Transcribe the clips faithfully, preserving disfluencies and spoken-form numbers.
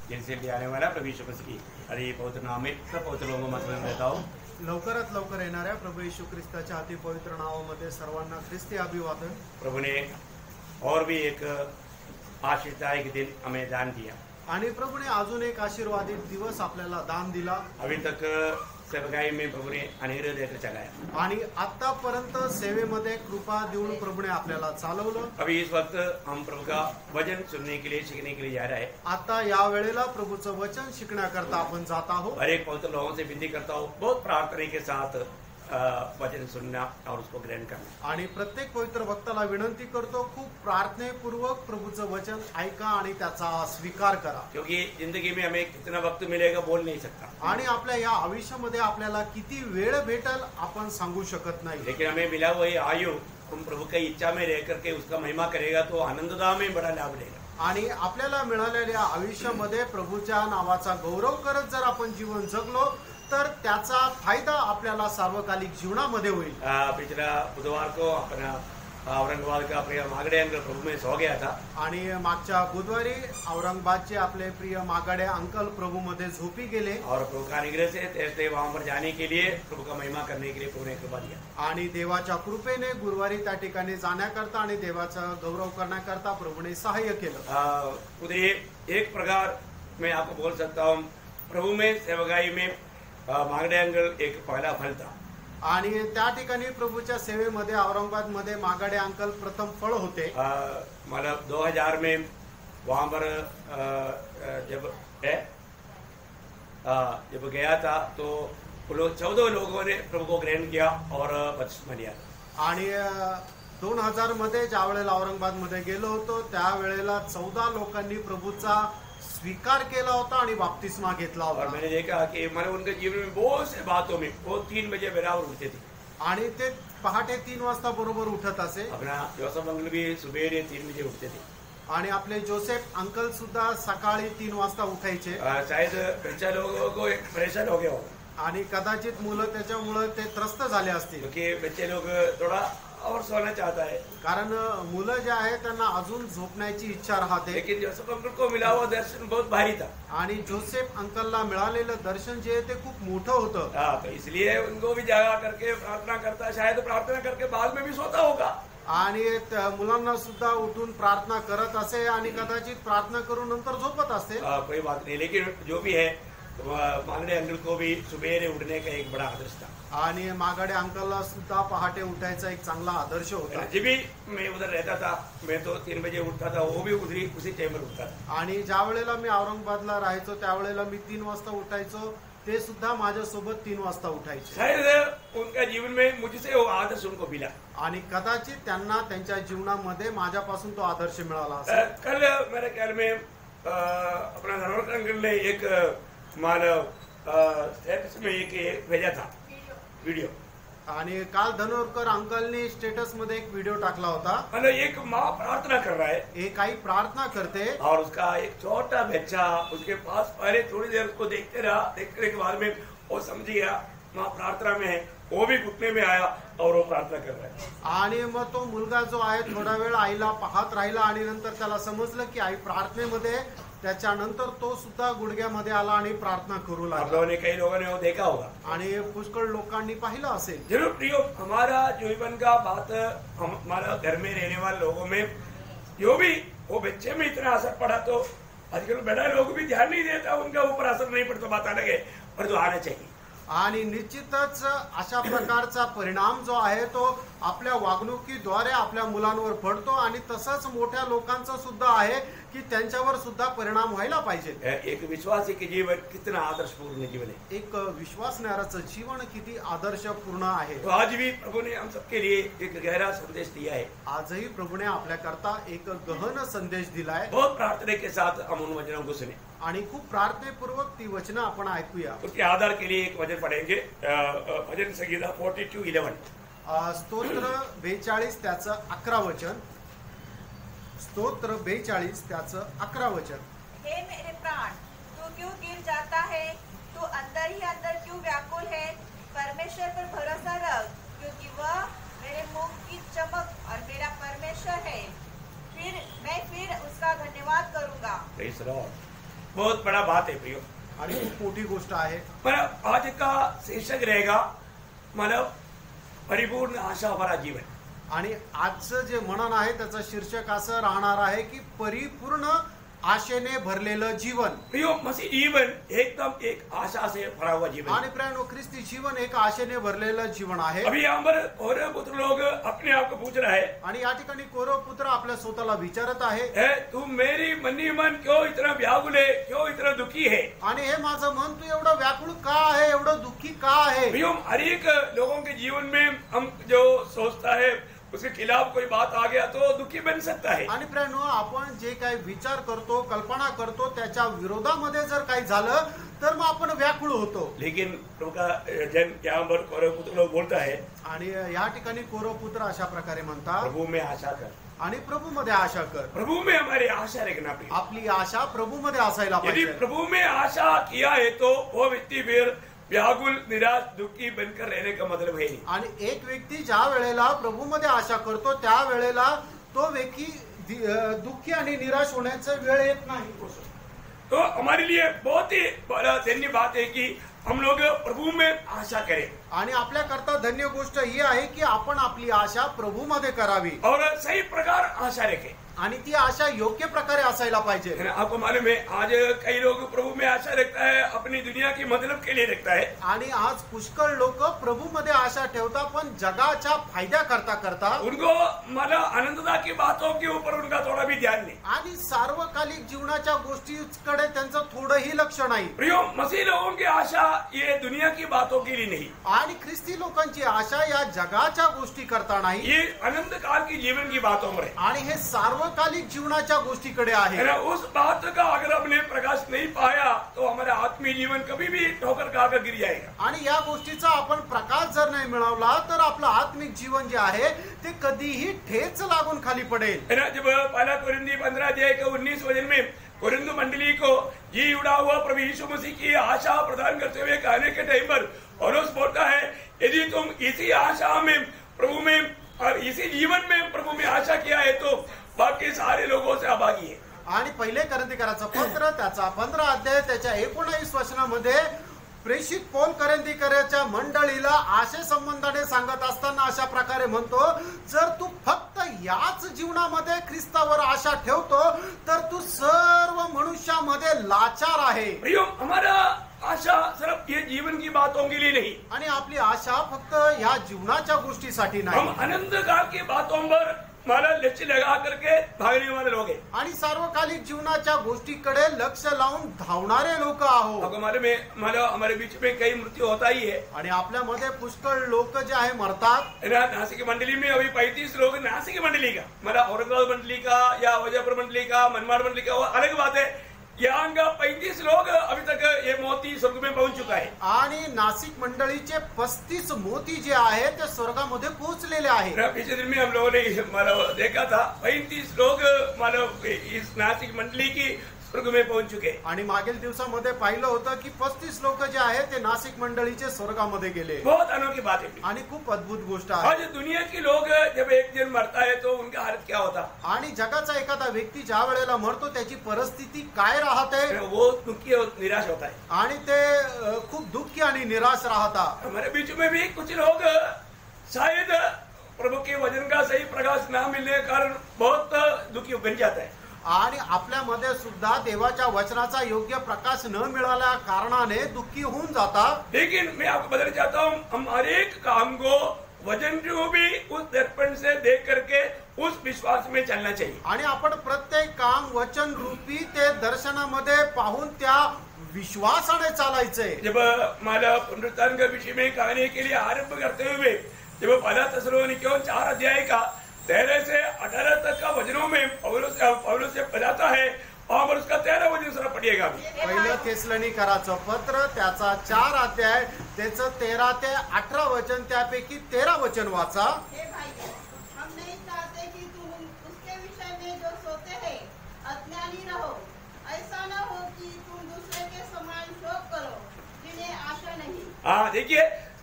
जिनसे भी आने वाला प्रभु यीशु मसीह की अरे पवित्र नाम में सब पवित्र लोगों को मतलब देता हूँ। लवकरात लवकर येणाऱ्या प्रभू येशू ख्रिस्ताच्या अति पवित्र नावामध्ये सर्वांना ख्रिस्ती अभिवादन। प्रभु ने और भी एक आशीर्वाद के दिन हमें दान दिया आणि प्रभूने अजून एक आशीर्वादित दिवस आपल्याला दान दिला। अभी तक सेवकाई में प्रभु ने अनेक देकर चलाया आणि आतापर्यंत सेवेमध्ये कृपा देऊन प्रभूने आपल्याला चालवलं। अभी इस वक्त हम प्रभु का वचन सुनने के लिए सीखने के लिए जा रहे हैं। आता या वेळेला प्रभूचं वचन शिकण्याकरता आपण जात आहोत। हर एक पवित्र लोगों से विनती करता हूँ बहुत प्रार्थना के साथ वचन सुनना और उसको ग्रहण करना। आणि प्रत्येक पवित्र भक्ताला विनंती करतो खूप प्रार्थनेपूर्वक प्रभूचं वचन ऐका आणि त्याचा स्वीकार करा। क्योंकि जिंदगी में हमें कितना वक्त मिलेगा बोल नहीं सकता आणि आपल्या या आयुष्यामध्ये आपल्याला किती वेळ भेटल आपण सांगू शकत नाही। लेकिन हमें मिला हुआ ये आयु हम प्रभु की इच्छा में रह करके उसका महिमा करेगा तो आनंददा में बड़ा लाभ लेगा। आणि आपल्याला मिळालेल्या आयुष्यामध्ये प्रभूच्या नावाचा गौरव करत जर आपण जीवन जगलो तर त्याचा फायदा आपल्याला सार्वकालिक जीवनामध्ये होईल। पिछला बुधवार को अपना औरंगाबाद का प्रिय मागड़े अंकल प्रभु में सो गया था आणि मागच्या बुधवारी औरंगाबादचे आपले प्रिय मागड़े अंकल प्रभु मध्ये झोपी गेले और प्रभु का अनुग्रह से तेज वहां पर जाने के लिए प्रभु का महिमा करने के लिए प्रभु ने कृपा दिया आणि देवाच्या कृपेने गुरुवारी त्या ठिकाणी जाण्याकरता आणि देवाचा गौरव करण्याकरता प्रभूने सहाय्य केलं। उधर एक प्रकार मैं आपको बोल सकता हूँ प्रभु में सेवकाई में मागड़े अंकल एक पहला फल था आणि त्या ठिकाणी प्रभूच्या सेवेमध्ये औरंगाबाद मध्ये मागड़े अंकल प्रथम फळ होते। मतलब दो हजार में वहां पर जब है जब गया था तो लोग चौदह लोगों ने प्रभु को ग्रहण किया और बपतिस्मा लिया। आणि दोन हजार मध्ये ज्या वेळेला औरंगाबाद मध्ये गेलो होतो त्यावेळेला चौदा लोकांनी प्रभूचा स्वीकार केला होता आणि बपतिस्मा घेतला होता। और मैंने देखा कि मैंने उनके जीवन में बहुत से बातों में वो तीन बजे बराबर उठते थे आणि ते पहाटे तीन वाजता बरोबर उठत असे। अपना जोसेफ अंकल भी सुबह तीन बजे उठते थे आणि आपले जोसेफ अंकल सुद्धा सकाळी तीन वाजता उठायचे। शायद बच्चा लोगों को एक परेशान हो गया होगा आणि कदाचित मुलं त्याच्यामुळे ते त्रस्त झाले असतील क्योंकि बच्चे लोग थोड़ा और सोना चाहता है कारण मुलं जे आहे त्यांना अजून झोपण्याची इच्छा राहते। लेकिन जोसेफ अंकल को मिला हुआ दर्शन बहुत भारी था आणि जोसेफ अंकलला मिळालेलं दर्शन जे ते खूप मोठं होतं। हाँ तो इसलिए उनको भी जागा करके प्रार्थना करता शायद प्रार्थना करके बाद में भी सोता होगा आणि मुलांना सुद्धा उठून प्रार्थना करत असे आणि कदाचित प्रार्थना करून नंतर झोपत असते। कोई बात नहीं लेकिन जो भी है मागड़े अंकल को भी सुबह उठने का एक बड़ा आदर्श था आणि मागड़े अंकलला सुद्धा पहाटे उठायचा एक चांगला आदर्श होता। जब भी मैं उधर रहता था मैं तो तीन बजे उठता था वो भी उधरी उसी टाइम पर उठता था आणि ज्या वेळेला मी औरंगाबादला राहायचो त्यावेळेला मी तीन वाजता उठायचो ते सुद्धा माझ्यासोबत तीन वाजता उठायचे। शायद उनका जीवन में मुझसे वो आदर्श उनको मिला आणि कदाचित त्यांना त्यांच्या जीवनामध्ये माझ्यापासून तो आदर्श मिळाला असेल। कल मेरे ख्याल में अपना धनवर अंकल ने एक मानव स्टेटस में एक भेजा था वीडियो आणि काल धनोरकर अंकलने स्टेटस मध्ये एक वीडियो टाकला होता। मतलब एक माँ प्रार्थना कर रहा है एक आई प्रार्थना करते और उसका एक छोटा बच्चा उसके पास पहले थोड़ी देर उसको देखते रहा देखने के बाद में वो समझ गया माँ प्रार्थना में है वो भी घुटने में आया और वो प्रार्थना कर रहा है आणि मग तो मुलगा जो आहे थोडा वेळ आईला पाहत राहिला आणि नंतर त्याला समजलं की आई प्रार्थनेमध्ये त्याच्यानंतर तो सुद्धा गुडघ्यामध्ये आला आणि प्रार्थना करू लागला। कई लोगों ने वो देखा होगा आणि पुष्कळ लोकांनी पाहिलं असेल। जरूर प्रियो हमारा जीवन का बात हम हमारा घर में रहने वाले लोगों में जो भी वो बच्चे में इतना असर पड़ा तो आजकल बड़ा लोग भी ध्यान नहीं देता उनका ऊपर असर नहीं पड़ता बात अलग है पर तो आना चाहिए आणि निश्चितच अशा प्रकारचा परिणाम जो आहे तो आपल्या वागणुकीद्वारे आपल्या मुलांवर पडतो आणि तसंच मोठ्या लोकांचा सुद्धा आहे की त्यांच्यावर सुद्धा परिणाम व्हायला पाहिजे। एक विश्वासी के जीवन कितना आदर्शपूर्ण जीवन है एक विश्वासणाऱ्याचं जीवन किती आदर्शपूर्ण आहे। तो आज भी प्रभु ने हम सबके लिए एक गहरा संदेश दिया है। आजही प्रभूने आपल्याकरता एक गहन संदेश दिलाय। बहुत प्रार्थना के साथ हम उन वचनों को सुने आणि खूप प्रार्थनेपूर्वक ती वचनं आपण ऐकूया। उसके आधार के लिए एक वचन पढ़ेंगे भजन संगीता फोर्टी टू इलेवन स्तोत्र बेचाळीस त्याचं अकरा वचन स्तोत्र बेचाळीस त्याचं अकरा वचन। हे मेरे प्राण तू क्यों गिर जाता है तू अंदर ही अंदर क्यों व्याकुल है परमेश्वर पर भरोसा रख क्योंकि वह मेरे मुख की चमक और मेरा परमेश्वर है फिर मैं फिर उसका धन्यवाद करूंगा। Praise the Lord. बहुत बड़ा बात है प्रियो, आणि खूप मोठी गोष्ट आहे. मतलब आज का शीर्षक रहेगा मतलब परिपूर्ण आशा भरा जीवन. आणि आजचं जे म्हणणं आहे त्याचं शीर्षक असं राहणार आहे की परिपूर्ण आशेने भरलेलं जीवन. प्रियो, मसीह जीवन एकदम एक आशा से भरा हुआ जीवन. आणि प्रियानो, ख्रिस्ती जीवन एक आशेने भरलेलं जीवन आहे. अभी यहाँ पर और पुत्र लोग अपने आप को पूछ रहा है, आणि या ठिकाणी कौरव पुत्र आपल्या स्वतःला विचारत आहे, "ए, तू मेरी मनी मन क्यों इतना व्याकुल है, क्यों इतना दुखी है?" आणि हे माझं मन तू एवढं व्याकुळ का आहे, एवढं दुःखी का आहे. प्रियो, हर एक लोगों के जीवन में हम जो सोचता है उसके खिलाफ कोई बात आ गया तो दुखी बन सकता है. आणि प्रियानो, आपण जे काही विचार करतो, कल्पना करतो, त्याच्या विरोधामध्ये जर काही झालं तर मग आपण व्याकुळ होतो. लेकिन प्रभु का जन यहाँ पर कौरव पुत्र लोग बोलता है, आणि या ठिकाणी कौरव पुत्र अशा प्रकारे म्हणतात, प्रभु में आशा कर, आणि प्रभू मध्ये आशा कर. प्रभु में हमारी आशा रखना प्रिय. आपली आशा प्रभू मध्ये असायला यदि पाहिजे. प्रभु में आशा किया है तो वो व्यक्ति फिर व्याकुल निराश दुखी बनकर रहने का मतलब है नहीं. आणि एक व्यक्ती ज्या वेळेला प्रभू मध्ये आशा करतो त्या वेळेला तो व्यक्ती दि- अं, दुःखी आणि निराश होण्याचा वेळ येत नाही. तो हमारे लिए बहुत ही बड़ा धन्य बात है कि हम लोग प्रभु में आशा करें आणि आपल्याकरता धन्य गोष्ट ही आहे की आपण आपली आशा प्रभू मध्ये करावी और सही प्रकार आशा रखें. आणि ती आशा योग्य प्रकारे असायला पाहिजे. है ना? आपको मालूम है आज कई लोग प्रभू में आशा रखता है, अपनी दुनिया की मतलब के लिए रखता है. आणि आज पुष्कळ लोक प्रभू मध्ये आशा ठेवतात पण जगाच्या फायद्या करता करता उनको मतलब आनंदता की बातों के ऊपर उनका थोड़ा भी ध्यान नहीं. आणि सार्वकालिक जीवनाच्या गोष्टीकडे त्यांचं थोडंही लक्ष नाही. प्रियो, मसीह लोगों की आशा ये दुनिया की बातों के लिए नहीं, आणि ख्रिस्ती लोकांची आशा या जगाच्या गोष्टी करता नाही, ये अनंत काल की जीवन की बातों में है. आणि हे सार्वकालिक जीवनाच्या गोष्टीकडे आहे. है ना? उस बात का अगर हमने प्रकाश नहीं पाया तो हमारा आत्मीय जीवन कभी भी ठोकर खाकर गिर जाएगा. आणि या गोष्टीचा आपण प्रकाश जर नाही मिळवला तर आपलं आत्मिक जीवन जे आहे ते कधीही ठेच लागून खाली पडेल. है ना? जब पहला कोरिन्थी पंद्रह अध्याय के उन्नीस वचन में कोरिन्थ मंडली को जी उड़ा हुआ प्रभु यीशु मसीह की आशा प्रदान करते हुए कहने के टाइम पर पौलुस बोलता है, यदि तुम इसी आशा में प्रभु में और इसी जीवन में प्रभु में आशा किया है तो बाकी सारे लोगों से अभागी है. आणि पहिले करंथीकराचं पत्र त्याचा पंधरा अध्याय त्याच्या एकोणावीस वचनामध्ये प्रेषित पौल करंथीकराच्या मंडळीला आशे संबंधाने सांगत असताना अशा प्रकारे म्हणतो, जर तू फक्त याच जीवनामध्ये ख्रिस्तावर आशा ठेवतो तर तू सर्व मनुष्यामध्ये लाचार आहे. प्रियो, हमारा आशा सिर्फ ये जीवन की बातों के लिए नहीं, आणि आपली आशा फक्त या जीवनाच्या गोष्टीसाठी हम नाही, अनंत काल की बातों पर हमारा लक्ष्य लगा करके भागने वाले लोग हैं. आणि सार्वकालिक जीवनाच्या गोष्टीकडे लक्ष लावून धावणारे लोक आहोत. आपको मालूम है मतलब हमारे बीच में कई मृत्यु होता ही है. आणि आपल्यामध्ये पुष्कळ लोक जे आहे मरतात. है ना? नासिक मंडली में अभी पैंतीस लोग नासिक मंडली का मतलब औरंगाबाद मंडली का या वजयपुर मंडली का मनमाड़ मंडली का वो अलग बात है. यहाँ का पैंतीस लोग अभी तक ये मोती स्वर्ग में पहुंच चुका है. आणि नाशिक मंडळीचे पस्तीस मोती जे आहे ते स्वर्गामध्ये पोहोचलेले आहे. पिछले दिन में हम लोगों ने मतलब देखा था पैंतीस लोग मतलब इस नासिक मंडली की स्वर्ग में पहुंच चुके. आणि मागील दिवसामध्ये पाहिलं होतं की पस्तीस लोक जे आहे ते नाशिक मंडळीचे स्वर्गामध्ये गेले. बहुत अनोखी बात है. आणि खूप अद्भुत गोष्ट आहे. आज दुनिया के लोग जब एक दिन मरता है तो उनका हालत क्या होता, आणि जगाचा एखादा व्यक्ती ज्या वेळेला मरतो त्याची परिस्थिती काय राहते, वो दुखी और निराश होता है. आणि ते अ, खूप दुःखी आणि निराश राहतात. हमारे बीच में भी कुछ लोग शायद प्रभु के वचन का सही प्रकाश ना मिलने के कारण बहुत दुखी बन जाता है. आणि आपल्यामध्ये सुद्धा देवाच्या वचनाचा योग्य प्रकाश न मिळाल्या कारणाने दुःखी होऊन जातात. लेकिन मैं आपको बताना चाहता हूँ, हम हर एक काम को वचन को भी उस दर्पण से देख करके उस विश्वास में चलना चाहिए. आणि आपण प्रत्येक काम वचन रूपी ते दर्शनामध्ये पाहून त्या विश्वासाने चालायचे. जब माला पुनरुत्थान के विषय में कहने के लिए आरंभ करते हुए जब पहला थिस्सलुनीकियों चार अध्याय का तेरह से अठारह तक का वचनों में पौलुस पौलुस से बताता है, वहां पर उसका तेरह वचन जरा पढ़िएगा. पहिलं थिस्सलुनीकराचं पत्र त्याचा चार अध्याय त्याचं तेरा ते अठरा वचन त्यापैकी तेरा वचन वाचा. हे भाइयों, हम नहीं चाहते कि तुम उसके विषय में जो सोते हैं अज्ञानी रहो. ऐसा न हो कि तुम दूसरे के समान शोक करो जिन्हें आशा नहीं. हाँ, देखिए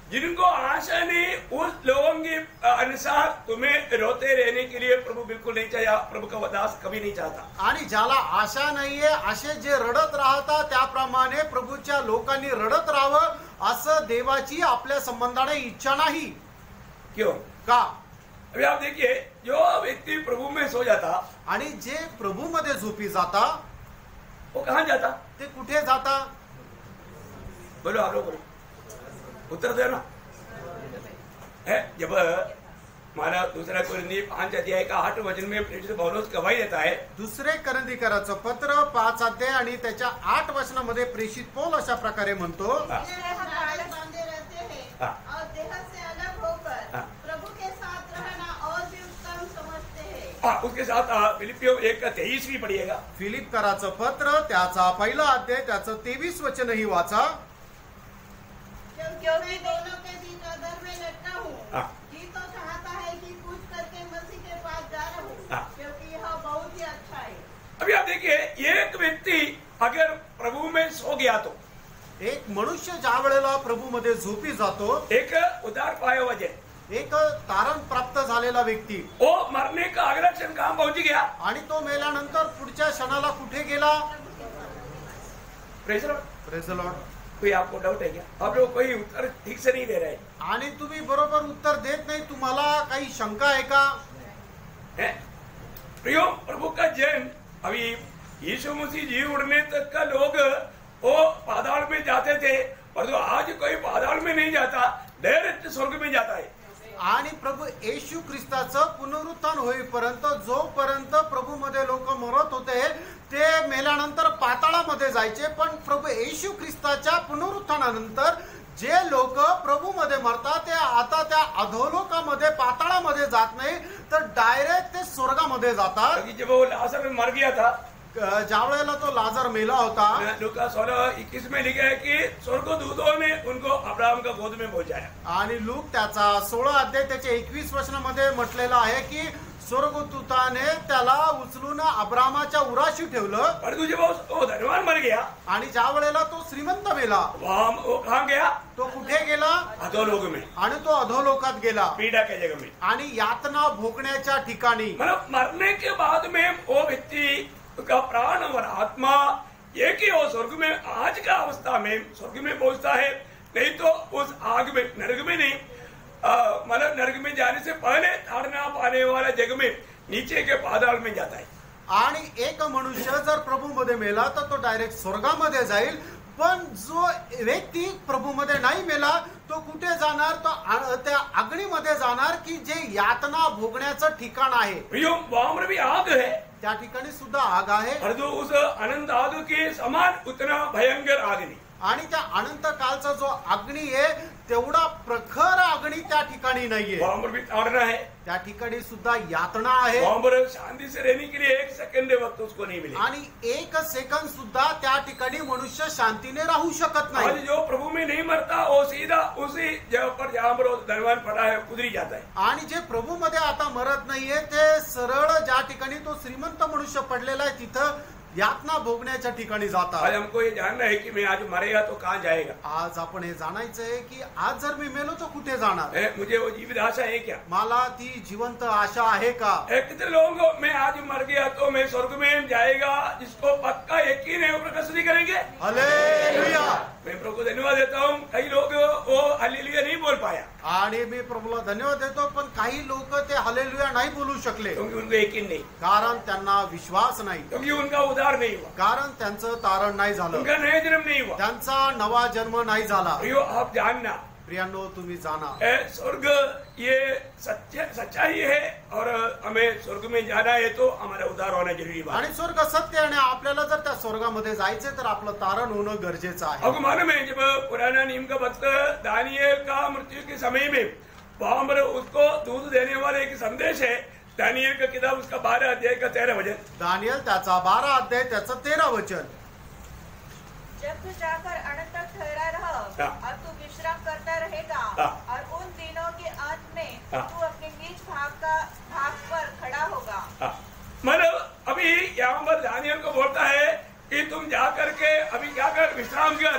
जिनको आशा नहीं, उस लोगों के अनुसार तुम्हें रोते रहने के लिए प्रभु बिल्कुल नहीं चाहिए, प्रभु का दास कभी नहीं चाहता. आणि ज्याला आशा नाहीये असे जे रडत राहतात त्याप्रमाणे प्रभूच्या लोकांनी रडत राहावं असं देवाची आपल्या संबंधाने इच्छा नाही. क्यों? का? अभी आप देखिए, जो व्यक्ति प्रभु में सो जाता आणि जे प्रभू मध्ये झोपी जाता वो कहाँ जाता? ते कुठे जाता? बोलो आप लोग बोलो, उत्तर दो ना. है जब हमारा दूसरा कोरिन्थी पांच अध्याय का आठ वचन में प्रेरित पौलुस गवाही देता है, दुसरे करंदीकराचं पत्र पाच अध्याय आणि त्याच्या आठ वचनामध्ये प्रेषित पौल अशा प्रकारे म्हणतो, इसलिए हम आलस बांधे रहते हैं हाँ. और देह से अलग होकर हाँ. प्रभु के साथ रहना और भी उत्तम समझते हैं. हाँ, उसके साथ फिलिपियो एक का तेईस भी पढ़िएगा. फिलिप कराचं पत्र त्याचा पहिला अध्याय त्याचं तेवीस वचनही वाचा. क्योंकि मैं दोनों के बीच अधर में लटका हूँ. हाँ. जी तो चाहता है कि कुछ करके मसीह के पास जा रहूं, हाँ. क्योंकि यह बहुत ही अच्छा है. अभी आप देखिए, एक व्यक्ति अगर प्रभु में सो गया तो एक मनुष्य ज्या वेळेला प्रभू मध्ये झोपी जातो, एक उदार पाया वजह एक तारण प्राप्त झालेला व्यक्ती वो मरने का अगला क्षण कहाँ पहुंच गया? आणि तो मेल्यानंतर पुढच्या क्षणाला कुठे गेला? Praise Lord. Praise the Lord. कोई आपको डाउट है क्या? आप लोग कोई उत्तर ठीक से नहीं दे रहे आणि तुम्ही बरोबर उत्तर देत नाही. तुम्हाला काही शंका आहे का? हैं? प्रियो, प्रभु का जन, अभी यीशु मसीह जी उड़ने तक का लोग वो पाताल में जाते थे, पर तो आज कोई पाताल में नहीं जाता, डायरेक्ट स्वर्ग में जाता है. आणि प्रभू येशू ख्रिस्ताचं पुनरुत्थान होईपर्यंत जोपर्यंत प्रभू मध्ये लोक मरत होते ते मेल्यानंतर पाताळामध्ये जायचे, पण प्रभू येशू ख्रिस्ताच्या पुनरुत्थानानंतर जे लोक प्रभू मध्ये मरतात ते आता त्या अधोलोकामध्ये पाताळामध्ये जात नाही, तर डायरेक्ट ते स्वर्गामध्ये जातात. क्योंकि जब वो लाजर मर गया था, ज्या वेळेला तो लाजर मेला होता, लूका सोलह इक्कीस में लिखा है कि स्वर्गदूतों ने उनको अब्राहम का गोद में पहुंचाया. आणि लूक त्याचा सोळा अध्याय त्याच्या एकवीस वचनामध्ये म्हटलेलं आहे की स्वर्गदूताने त्याला उचलून अब्रामाच्या उराशी ठेवलं. परंतु जब वो धनवान मर गया, आणि ज्या वेळेला तो श्रीमंत मेला वहां वो कहाँ गया? तो कुठे गेला? अधोलोक में, आणि तो अधोलोकात गेला पीड़ा के जगह में. आणि यातना भोगण्याच्या ठिकाणी. मतलब मरने के बाद में वो व्यक्ति का प्राण और आत्मा एक ही हो स्वर्ग में, आज का अवस्था में स्वर्ग में पहुंचता है, नहीं तो उस आग में, नरक में नहीं, मतलब नरक में जाने से पहले ताड़ना पाने वाला जग में नीचे के पाताल में जाता है. आणि एक मनुष्य जर प्रभू मध्ये मेला तर तो डायरेक्ट स्वर्गामध्ये जाईल, पण जो व्यक्ती प्रभू मध्ये नाही मेला तो कुठे जाणार? तो आ- त्या अग्नीमध्ये जाणार की जे यातना भोगण्याचं ठिकाण आहे. वहां पर भी आग है, त्या ठिकाणी सुद्धा आग आहे. परंतु उस अनंत आग के समान उतना भयंकर आग नहीं. आणि त्या अनंत कालचा जो अग्नी आहे तेवढा प्रखर अग्नी त्या ठिकाणी नाहीये. वहां पर भी ताड़ना है, त्या ठिकाणी सुद्धा यातना आहे. वहां पर शांति से रहने के लिए एक सेकंड वक्त उसको नहीं मिले. आणि एक सेकंद सुद्धा त्या ठिकाणी मनुष्य शांतीने राहू शकत आज नाही. जो प्रभु में नहीं मरता वो सीधा उसी जगह पर जहां पर वो धनवान पड़ा है उधरी जाता है. आणि जे प्रभू मध्ये आता मरत नाहीये ते सरळ ज्या ठिकाणी तो श्रीमंत मनुष्य पडलेला आहे तिथं यातना भोगण्याच्या ठिकाणी आज जातात. हमको ये जानना है कि मैं आज मरेगा तो कहाँ जाएगा. आज आपण हे जाणायचंय की आज जर मी मेलो तर कुठे जाणार? है, मुझे वो जीवित आशा है क्या? मला ती जिवंत आशा आहे का? है, कितने लोगों को मैं आज मर गया तो मैं स्वर्ग में जाएगा, जिसको पक्का यकीन है वो प्रकाश नहीं करेंगे. हालेलुया. मैं प्रभु को धन्यवाद देता हूँ. कई लोग वो हालेलुया नहीं बोल पाया आणि मी प्रभूला धन्यवाद देतो, पण काही लोक ते हालेलुया नाही बोलू शकले क्योंकि उनको यकीन नहीं, कारण त्यांना विश्वास नाही, क्योंकि उनका उद्धार नहीं हुआ, कारण त्यांचं तारण नाही झालं, उनका नया जन्म नहीं हुआ. त्यांचा नवा जन्म नाही झाला. प्रियो, आप जानना, प्रियांनो तुम्ही जाणा, है, स्वर्ग ये सच्चा सच्चाई है और हमें स्वर्ग में जाना है तो हमारा उद्धार होना जरूरी बात. आणि स्वर्ग सत्य आणि आपल्याला जर त्या स्वर्गामध्ये जायचे तर आपलं तारण होणं गरजेचं आहे. आपको मालूम है जब पुराना नियम का वक्त दानियल का मृत्यु के समय में वहां पर उसको दूध देने वाले एक संदेश है, दानियल का किताब उसका बारह अध्याय का तेरह वचन. दानियल त्याचा बारा अध्याय त्याचं तेरा वचन. जब तू जाकर अनंत तक ठहरा रह हाँ। और तू विश्राम करता रहेगा हाँ। और उन दिनों के अंत में हाँ। तू अपने नीच भाग का भाग पर खड़ा होगा. हाँ, मतलब अभी यहाँ पर दानियल को बोलता है कि तुम जा करके अभी क्या कर, विश्राम कर,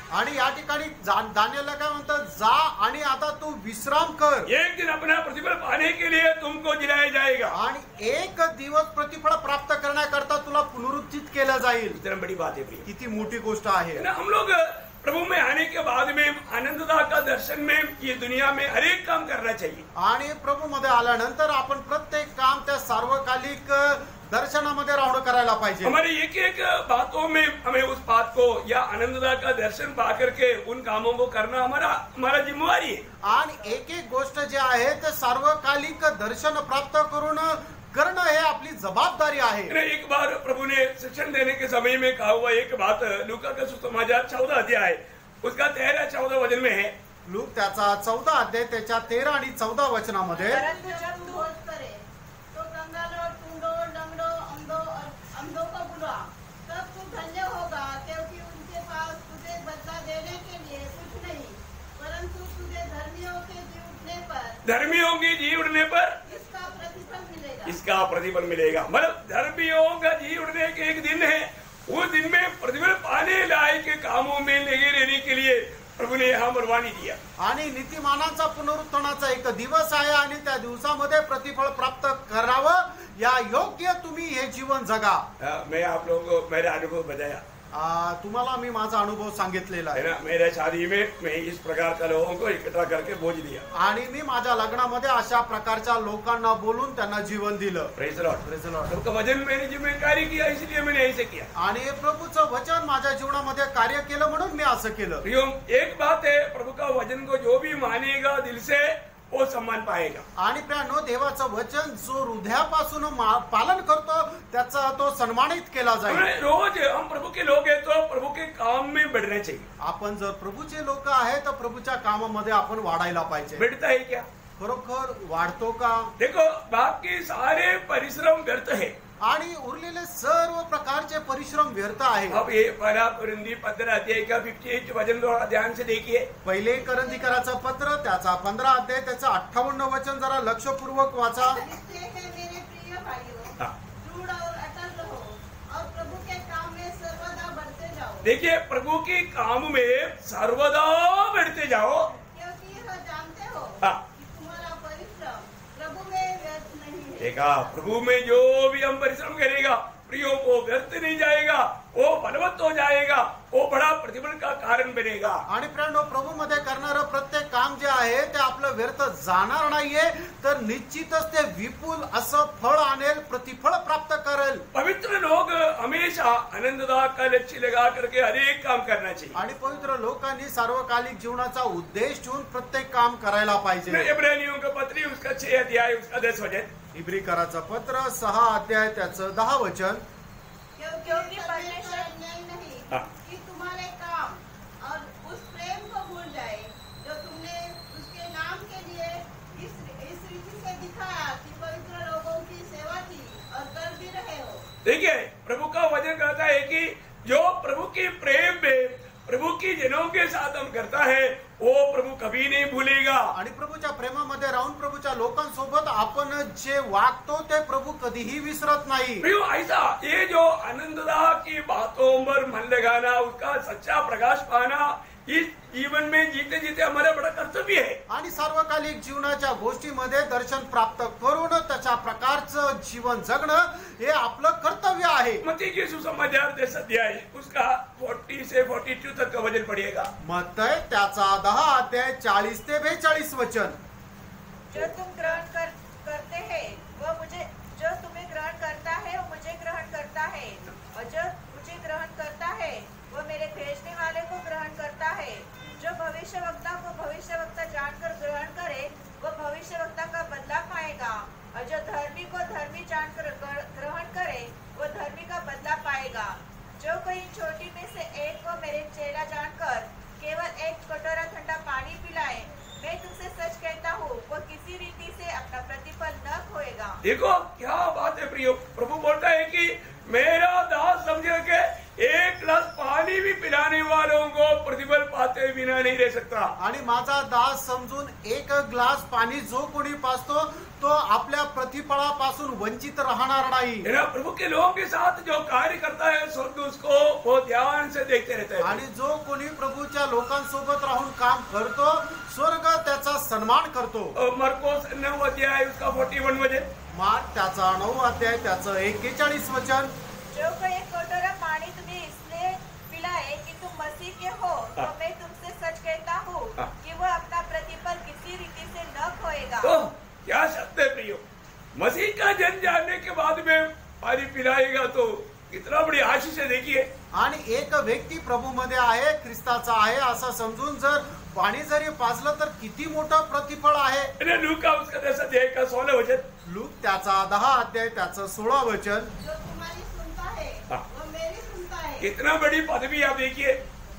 आणि या ठिकाणी जा- दानियेलला काय म्हणतात, जा आणि आता तू विश्राम कर एक दिन अपना प्रतिफल पाने के लिए तुमको जिलाया जाएगा। आणि एक दिवस प्रतिफळ प्राप्त करण्याकरता तुला पुनरुत्थित केलं जाईल. इतना बड़ी बात है प्रिय। किती मोठी गोष्ट आहे. ना हम लोग प्रभु में आने के बाद में आनंददा का दर्शन में ये दुनिया में हर एक काम करना चाहिए। आणि प्रभू मध्ये आल्यानंतर आपण प्रत्येक काम त्या सार्वकालिक दर्शनामध्ये राहणं करायला पाहिजे. हमारे एक एक बातों में हमें उस बात को या आनंददा का दर्शन पा करके उन कामों को करना हमारा हमारा जिम्मेवारी है। आणि एक एक गोष्ट जे आहे ते सार्वकालिक दर्शन प्राप्त करून करणं हे आपली जबाबदारी आहे. एक बार प्रभु ने शिक्षण देने के समय में कहा हुआ एक बात लूका का सुसमाचार चौदह अध्याय उसका तेरह चौदह वचन में है। लूक त्याचा चौदा अध्याय त्याच्या तेरा आणि चौदा वचनामध्ये, परंतु जब तू खोज करे तो कंगालों, टूंडों, लंगड़ों, अंधों और अंधों को बुला, तब तू धन्य होगा, क्योंकि उनके पास तुझे बदला देने के लिए कुछ नहीं, परंतु तुझे धर्मियों के जी उठने पर धर्मियों की जी उड़ने पर इसका प्रतिफल मिलेगा। इसका प्रतिफल मिलेगा। मतलब धर्मियों का जी उड़ने के एक दिन है, उस दिन में प्रतिफल पाने लायक के कामों में लगे रहने के लिए प्रभु ने यहाँ परवानी दिया। आणि नीतिमानांचा पुनरुत्थानाचा एक दिवस आहे आणि त्या दिवसामध्ये प्रतिफळ प्राप्त करावं या योग्य तुम्ही हे जीवन जगा. आ, मैं आप लोगों को मेरा अनुभव बताया आ, तुम्हाला मी माझा अनुभव सांगितलेला है आहे. ना। मेरे शादी में मैं इस प्रकार का लोगों को इकट्ठा करके बोझ दिया। आणि मी माझ्या लग्नामध्ये अशा प्रकारच्या लोकांना बोलून त्यांना जीवन दिलं. Praise the Lord। Praise the Lord. उनका वजन मैंने जिम्मेदारी किया, इसलिए मैंने ऐसे किया। आणि प्रभूचं वचन माझ्या जीवनामध्ये कार्य केलं म्हणून मी असं केलं. प्रियो, एक बात है, प्रभु का वचन को जो भी मानेगा दिल से वो सम्मान पाएगा। आणि प्रियानो, देवाचं वचन जो हृदयापासून मा- पालन करतो त्याचा तो सन्मानित केला जाईल. हमें रोज हम प्रभु के लोग हैं तो प्रभु के काम में बढ़ना चाहिए। आपण जर प्रभूचे लोक आहे तर प्रभूच्या कामामध्ये आपण वाढायला पाहिजे. बढ़ता है क्या? खरोखर वाढतो का? देखो, बाकी सारे परिश्रम व्यर्थ है। आणि उरलेले सर्व प्रकारचे परिश्रम व्यर्थ आहे. अब ये पहला कुरिन्दी पंद्रह अध्याय का अट्ठावन वचन थोड़ा ध्यान से देखिए। पहिले करंदीकराचं पत्र त्याचा पंधरा अध्याय त्याचं अठ्ठावन्न वचन जरा लक्षपूर्वक वाचा. इसलिए है मेरे प्रिय भाइयों, हाँ। दृढ़ और अटल रहो और प्रभु के काम में सर्वदा बढ़ते जाओ, देखिए, प्रभु के काम में सर्वदा बढ़ते जाओ। क्योंकि यह जानते हो हाँ। कि तुम्हारा परिश्रम प्रभु में व्यर्थ नहीं है। देखा, प्रभु में जो भी हम परिश्रम करेगा प्रियो वो व्यर्थ नहीं जाएगा, वो बलवत्त हो जाएगा, वो बड़ा प्रतिफल का कारण बनेगा। आणि प्रियानो, प्रभू मध्ये करणारं प्रत्येक काम जे आहे ते आपलं व्यर्थ जाणार नाहीये, तर निश्चितच ते विपुल असं फळ आणेल, प्रतिफळ प्राप्त करेल. पवित्र लोग हमेशा आनंददा का लक्ष्य लगा करके हर एक काम करना चाहिए। आणि पवित्र लोकांनी सार्वकालिक जीवनाचा उद्देश ठेवून प्रत्येक काम करायला पाहिजे. इब्रानियों का पत्री उसका छह अध्याय उसका दस वचन। इब्रिकराचं पत्र सहा अध्याय त्याचं दहा वचन. क्योंकि परमेश्वर अन्यायी नहीं हाँ। कि तुम्हारे काम और उस प्रेम को भूल जाए जो तुमने उसके नाम के लिए इस इस रीति से दिखाया कि पवित्र लोगों की सेवा की और कर भी रहे हो। देखिए, प्रभु का वचन कहता है कि जो प्रभु के प्रेम में प्रभु की जनों के साथ हम करता है वो प्रभु कभी नहीं भूलेगा। आणि प्रभूच्या प्रेमामध्ये राहून प्रभूच्या लोकांसोबत आपण जे वागतो ते प्रभू कधीही विसरत नाही. प्रियो, ऐसा ये जो आनंददा की बातों पर मन लगाना, उसका सच्चा प्रकाश पाना इस जीवन में जीते जीते हमारा बड़ा कर्तव्य है। आणि सार्वकालिक जीवनाच्या गोष्टीमध्ये दर्शन प्राप्त करून त्याच्या प्रकारचं जीवन जगणं हे आपलं कर्तव्य आहे. मत्ती के सुसमाचार दस अध्याय उसका चालीस से बयालीस तक का वचन पढ़िएगा। मत्तय त्याचा दहा अध्याय चाळीस ते बेचाळीस वचन. जो तुम ग्रहण कर, करते हैं वह मुझे, जो तुम्हें ग्रहण करता है वो मुझे ग्रहण करता है, और जो मुझे ग्रहण करता है वो मेरे भेजने वाले को ग्रहण करता है। जो भविष्यवक्ता को भविष्यवक्ता जानकर ग्रहण करे वो भविष्यवक्ता का बदला पाएगा, और जो धर्मी को धर्मी जानकर ग्रहण करे वो धर्मी का बदला पाएगा। जो कोई छोटी में से एक को मेरे चेला जानकर केवल एक कटोरा ठंडा पानी पिलाए, मैं तुमसे सच कहता हूँ वो किसी रीति से अपना प्रतिफल न खोएगा। देखो क्या बात है प्रियो, प्रभु बोलता है कि मेरा दास समझ के एक गिलास पानी भी पिलाए बनाने वालों को प्रतिफल पाते बिना नहीं रह सकता। आणि माझा दास समजून एक ग्लास पाणी जो कोणी पाजतो तो आपल्या प्रतिफळापासून वंचित राहणार नाही। है ना, प्रभु के लोगों के साथ जो कार्य करता है स्वर्ग उसको वो ध्यान से देखते रहते हैं। आणि जो कोणी प्रभूच्या लोकांसोबत राहून काम करतो स्वर्ग त्याचा सन्मान करतो। और मरकोस नौ अध्याय उसका फोर्टी वन वचन, मार्क त्याचा नऊ अध्याय त्याचं एक्केचाळीस वचन, जो कोई एक कटोरा पानी तुम्हें इसलिए पिलाए कि तुम मसीह के हो, तो हाँ। मैं तुमसे सच कहता हूँ हाँ। कि वह अपना प्रतिफल किसी रीति से न खोएगा। तो क्या शब्द है प्रियो, मसीह का जन्म जानने के बाद में पानी पिलाएगा तो कितना बड़ी आशीष है। देखिए, आणि एक व्यक्ती प्रभूमध्ये आहे ख्रिस्ताचा आहे असं समजून जर पाणी जरी पाजलं तर किती मोठं प्रतिफळ आहे। है ना, लूका उसका दस अध्याय का सोलह वचन, लूक त्याचा दहा अध्याय त्याचं सोळा वचन, जो तुम्हारी सुनता है हाँ। वो मेरी सुनता है। कितना बड़ी पदवी आप देखिए,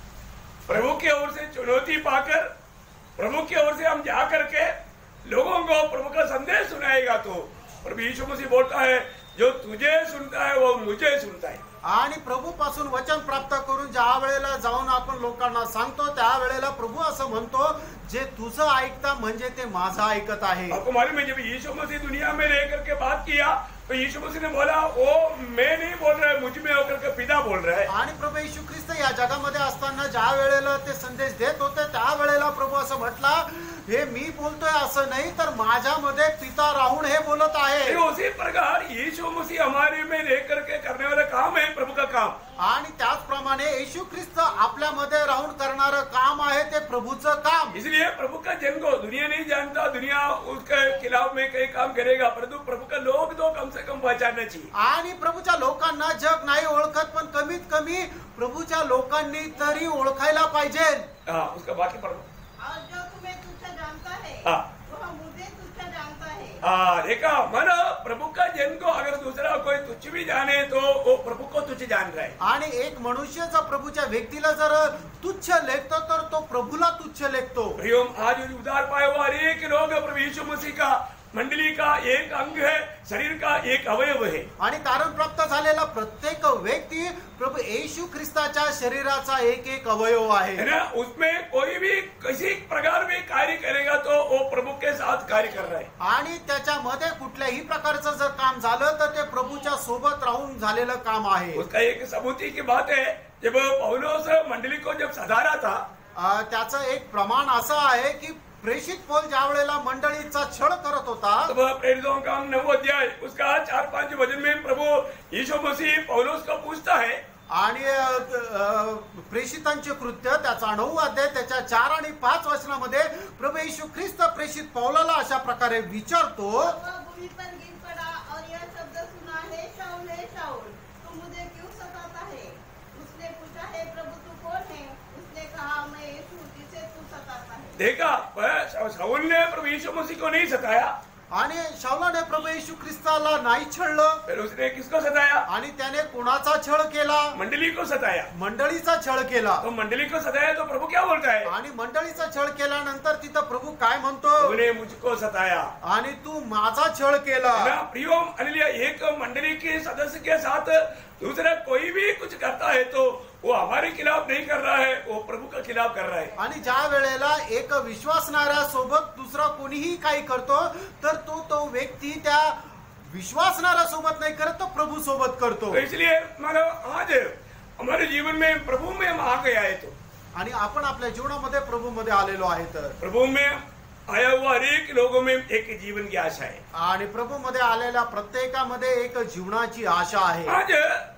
प्रभु की ओर से चुनौती पाकर प्रभु की ओर से हम जा करके लोगों को प्रभु का संदेश सुनाएगा तो प्रभु यीशु मसीह बोलता है जो तुझे सुनता है वो मुझे सुनता है। आणि प्रभू पासून वचन प्राप्त करून ज्या वेळेला जाऊन आपण लोकांना सांगतो त्या वेळेला प्रभू असं म्हणतो जे तुझं ऐकता म्हणजे ते माझं ऐकत आहे। आपको मालूम है जब यीशु मसीह दुनिया में रह करके बात किया तो यीशु मसीह ने बोला वो मैं नहीं बोल रहा है, मुझ में होकर के पिता बोल रहा है। आणि प्रभू येशू ख्रिस्त या जगामध्ये असताना ज्या वेळेला ते संदेश देत होते त्या वेळेला प्रभू असं म्हटला हे मी बोलतोय असं नाही तर माझ्यामध्ये पिता राहून हे बोलत आहे। ये उसी प्रकार यीशु मसीह हमारे में रह करके करने वाला काम है प्रभु का काम। आणि त्याचप्रमाणे येशू ख्रिस्त आपल्यामध्ये राहून करणारं काम आहे ते प्रभूचं काम। इसलिए प्रभु का जन को दुनिया नहीं जानता, दुनिया उसके खिलाफ में कई काम करेगा, परंतु प्रभु का लोग तो कम से कम पहचानना चाहिए। आणि प्रभूच्या लोकांना जग नाही ओळखत पण कमीत कमी प्रभूच्या लोकांनी तरी ओळखायला पाहिजे। हाँ, उसका बाकी पढ़ो। और जो तुम्हें तुच्छ जानता है हाँ। वह मुझे तुच्छ जानता है। हाँ, देखा मन प्रभु का जन को अगर दूसरा कोई तुच्छ भी जाने तो वो प्रभु को तुच्छ जान रहा है। आणि एक मनुष्य जर प्रभूच्या व्यक्तीला जर तुच्छ लेखतो तर तो प्रभूला तुच्छ लेखतो। प्रियम, आज उद्धार पाए हुआ अनेक लोग प्रभु यीशु मसीह का मंडली का एक अंग है, शरीर का एक अवयव है। आणि तारण प्राप्त झालेला प्रत्येक व्यक्ती प्रभू येशू ख्रिस्ताच्या शरीराचा एक एक अवयव आहे। है ना, उसमें कोई भी किसी प्रकार में कार्य करेगा तो वो प्रभु के साथ कार्य कर रहा है। आणि त्याच्यामध्ये कुठल्याही प्रकारचं जर काम झालं तर ते प्रभूच्या सोबत राहून झालेलं काम आहे। उसका एक सबूती की बात है, जब पौलुस मंडली को जब सजा रहा था अ, त्याचं एक प्रमाण असं आहे की प्रेषित पौल ज्या वेळेला मंडळीचा छळ करत होता तब प्रेरितों का अंग नौ अध्याय उसका चार पांच वचन में प्रभु यीशु मसीह पौलुस को पूछता है। आणि अ, अ, प्रेषितांचे कृत्य त्याचा नऊ अध्याय त्याच्या चार आणि पाच वचनामध्ये प्रभू येशू ख्रिस्त प्रेषित पौलाला अशा प्रकारे विचारतो, वह भूमि पर गिर पड़ा और यह शब्द सुना, हे शाऊल हे शाऊल तू मुझे क्यों सताता है। उसने पूछा, हे प्रभु तू कौन है। उसने कहा, मैं यीशु जिसे तू सताता है। देखा, वह शाऊल ने प्रभु यीशु मसीह को नहीं सताया, आणि शाऊलाने प्रभू येशू ख्रिस्ताला नाही छळलं, फिर उसने किसको सताया? आणि त्याने कोणाचा छळ केला? मंडली को सताया। मंडळीचा छळ केला। तो मंडली को सताया तो प्रभु क्या बोलता है? आणि मंडळीचा छळ केल्यानंतर तिथं प्रभू काय म्हणतो, तूने मुझको सताया। आणि तू माझा छळ केला। ना प्रियो, हालेलुया, एक मंडली के सदस्य के साथ दूसरा कोई भी कुछ करता है तो वो हमारे खिलाफ नहीं कर रहा है, वो प्रभु का खिलाफ कर रहा है। आणि ज्या वेळेला एक विश्वासणाऱ्या सोबत दुसरा कोणीही काही करतो तर तो तो व्यक्ती त्या विश्वासणाऱ्या सोबत नाही करत, तो प्रभू सोबत करतो। तो इसलिए मानो आज हमारे जीवन में प्रभु में हम आ गया है तो आणि आपण आपल्या जीवनामध्ये प्रभू मध्ये आलेलो आहे तर प्रभु में आया हुआ हरेक लोगों में एक जीवन की आशा है। आणि प्रभू मध्ये आलेल्या प्रत्येकामध्ये एक जीवनाची आशा आहे। आज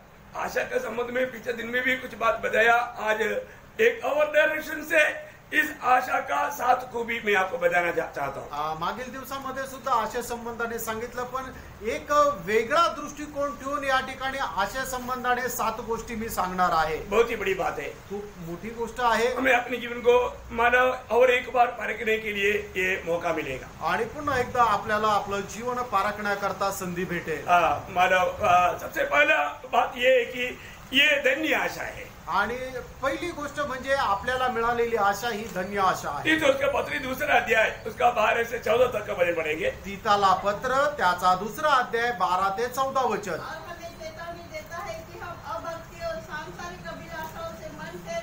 आशा के संबंध में पिछले दिन में भी कुछ बात बताया, आज एक और डायरेक्शन से इस आशा का साथ को भी मैं आपको बताना चाहता हूँ। आ, मागील दिवसामध्ये सुद्धा आशा संबंधाने सांगितलं, पण एक वेगळा दृष्टिकोन ठेवून या ठिकाणी आशा संबंधाने सात गोष्टी मी सांगणार आहे। बहुत ही बड़ी बात है, खूप मोठी गोष्ट आहे। हमें अपने जीवन को मानव और एक बार परखने के लिए ये मौका मिलेगा। आणि पुन्हा एकदा आपल्याला आपलं जीवन पारखण्याकरता संधी भेटेल। हाँ, मानव आ, सबसे पहला बात ये है कि ये धन्य आशा है। आणि पहिली गोष्ट म्हणजे आपल्याला मिळालेली आशा ही धन्य आशा आहे। तीत उसका पत्री दूसरा अध्याय उसका बारह से चौदह तक का वचन पढ़ेंगे। तीताला पत्र त्याचा दुसरा अध्याय बारा ते चौदा वचन। और हमें चेतावनी देता है कि हम अभक्ति और सांसारिक अभिलाषाओं से मन फेर कर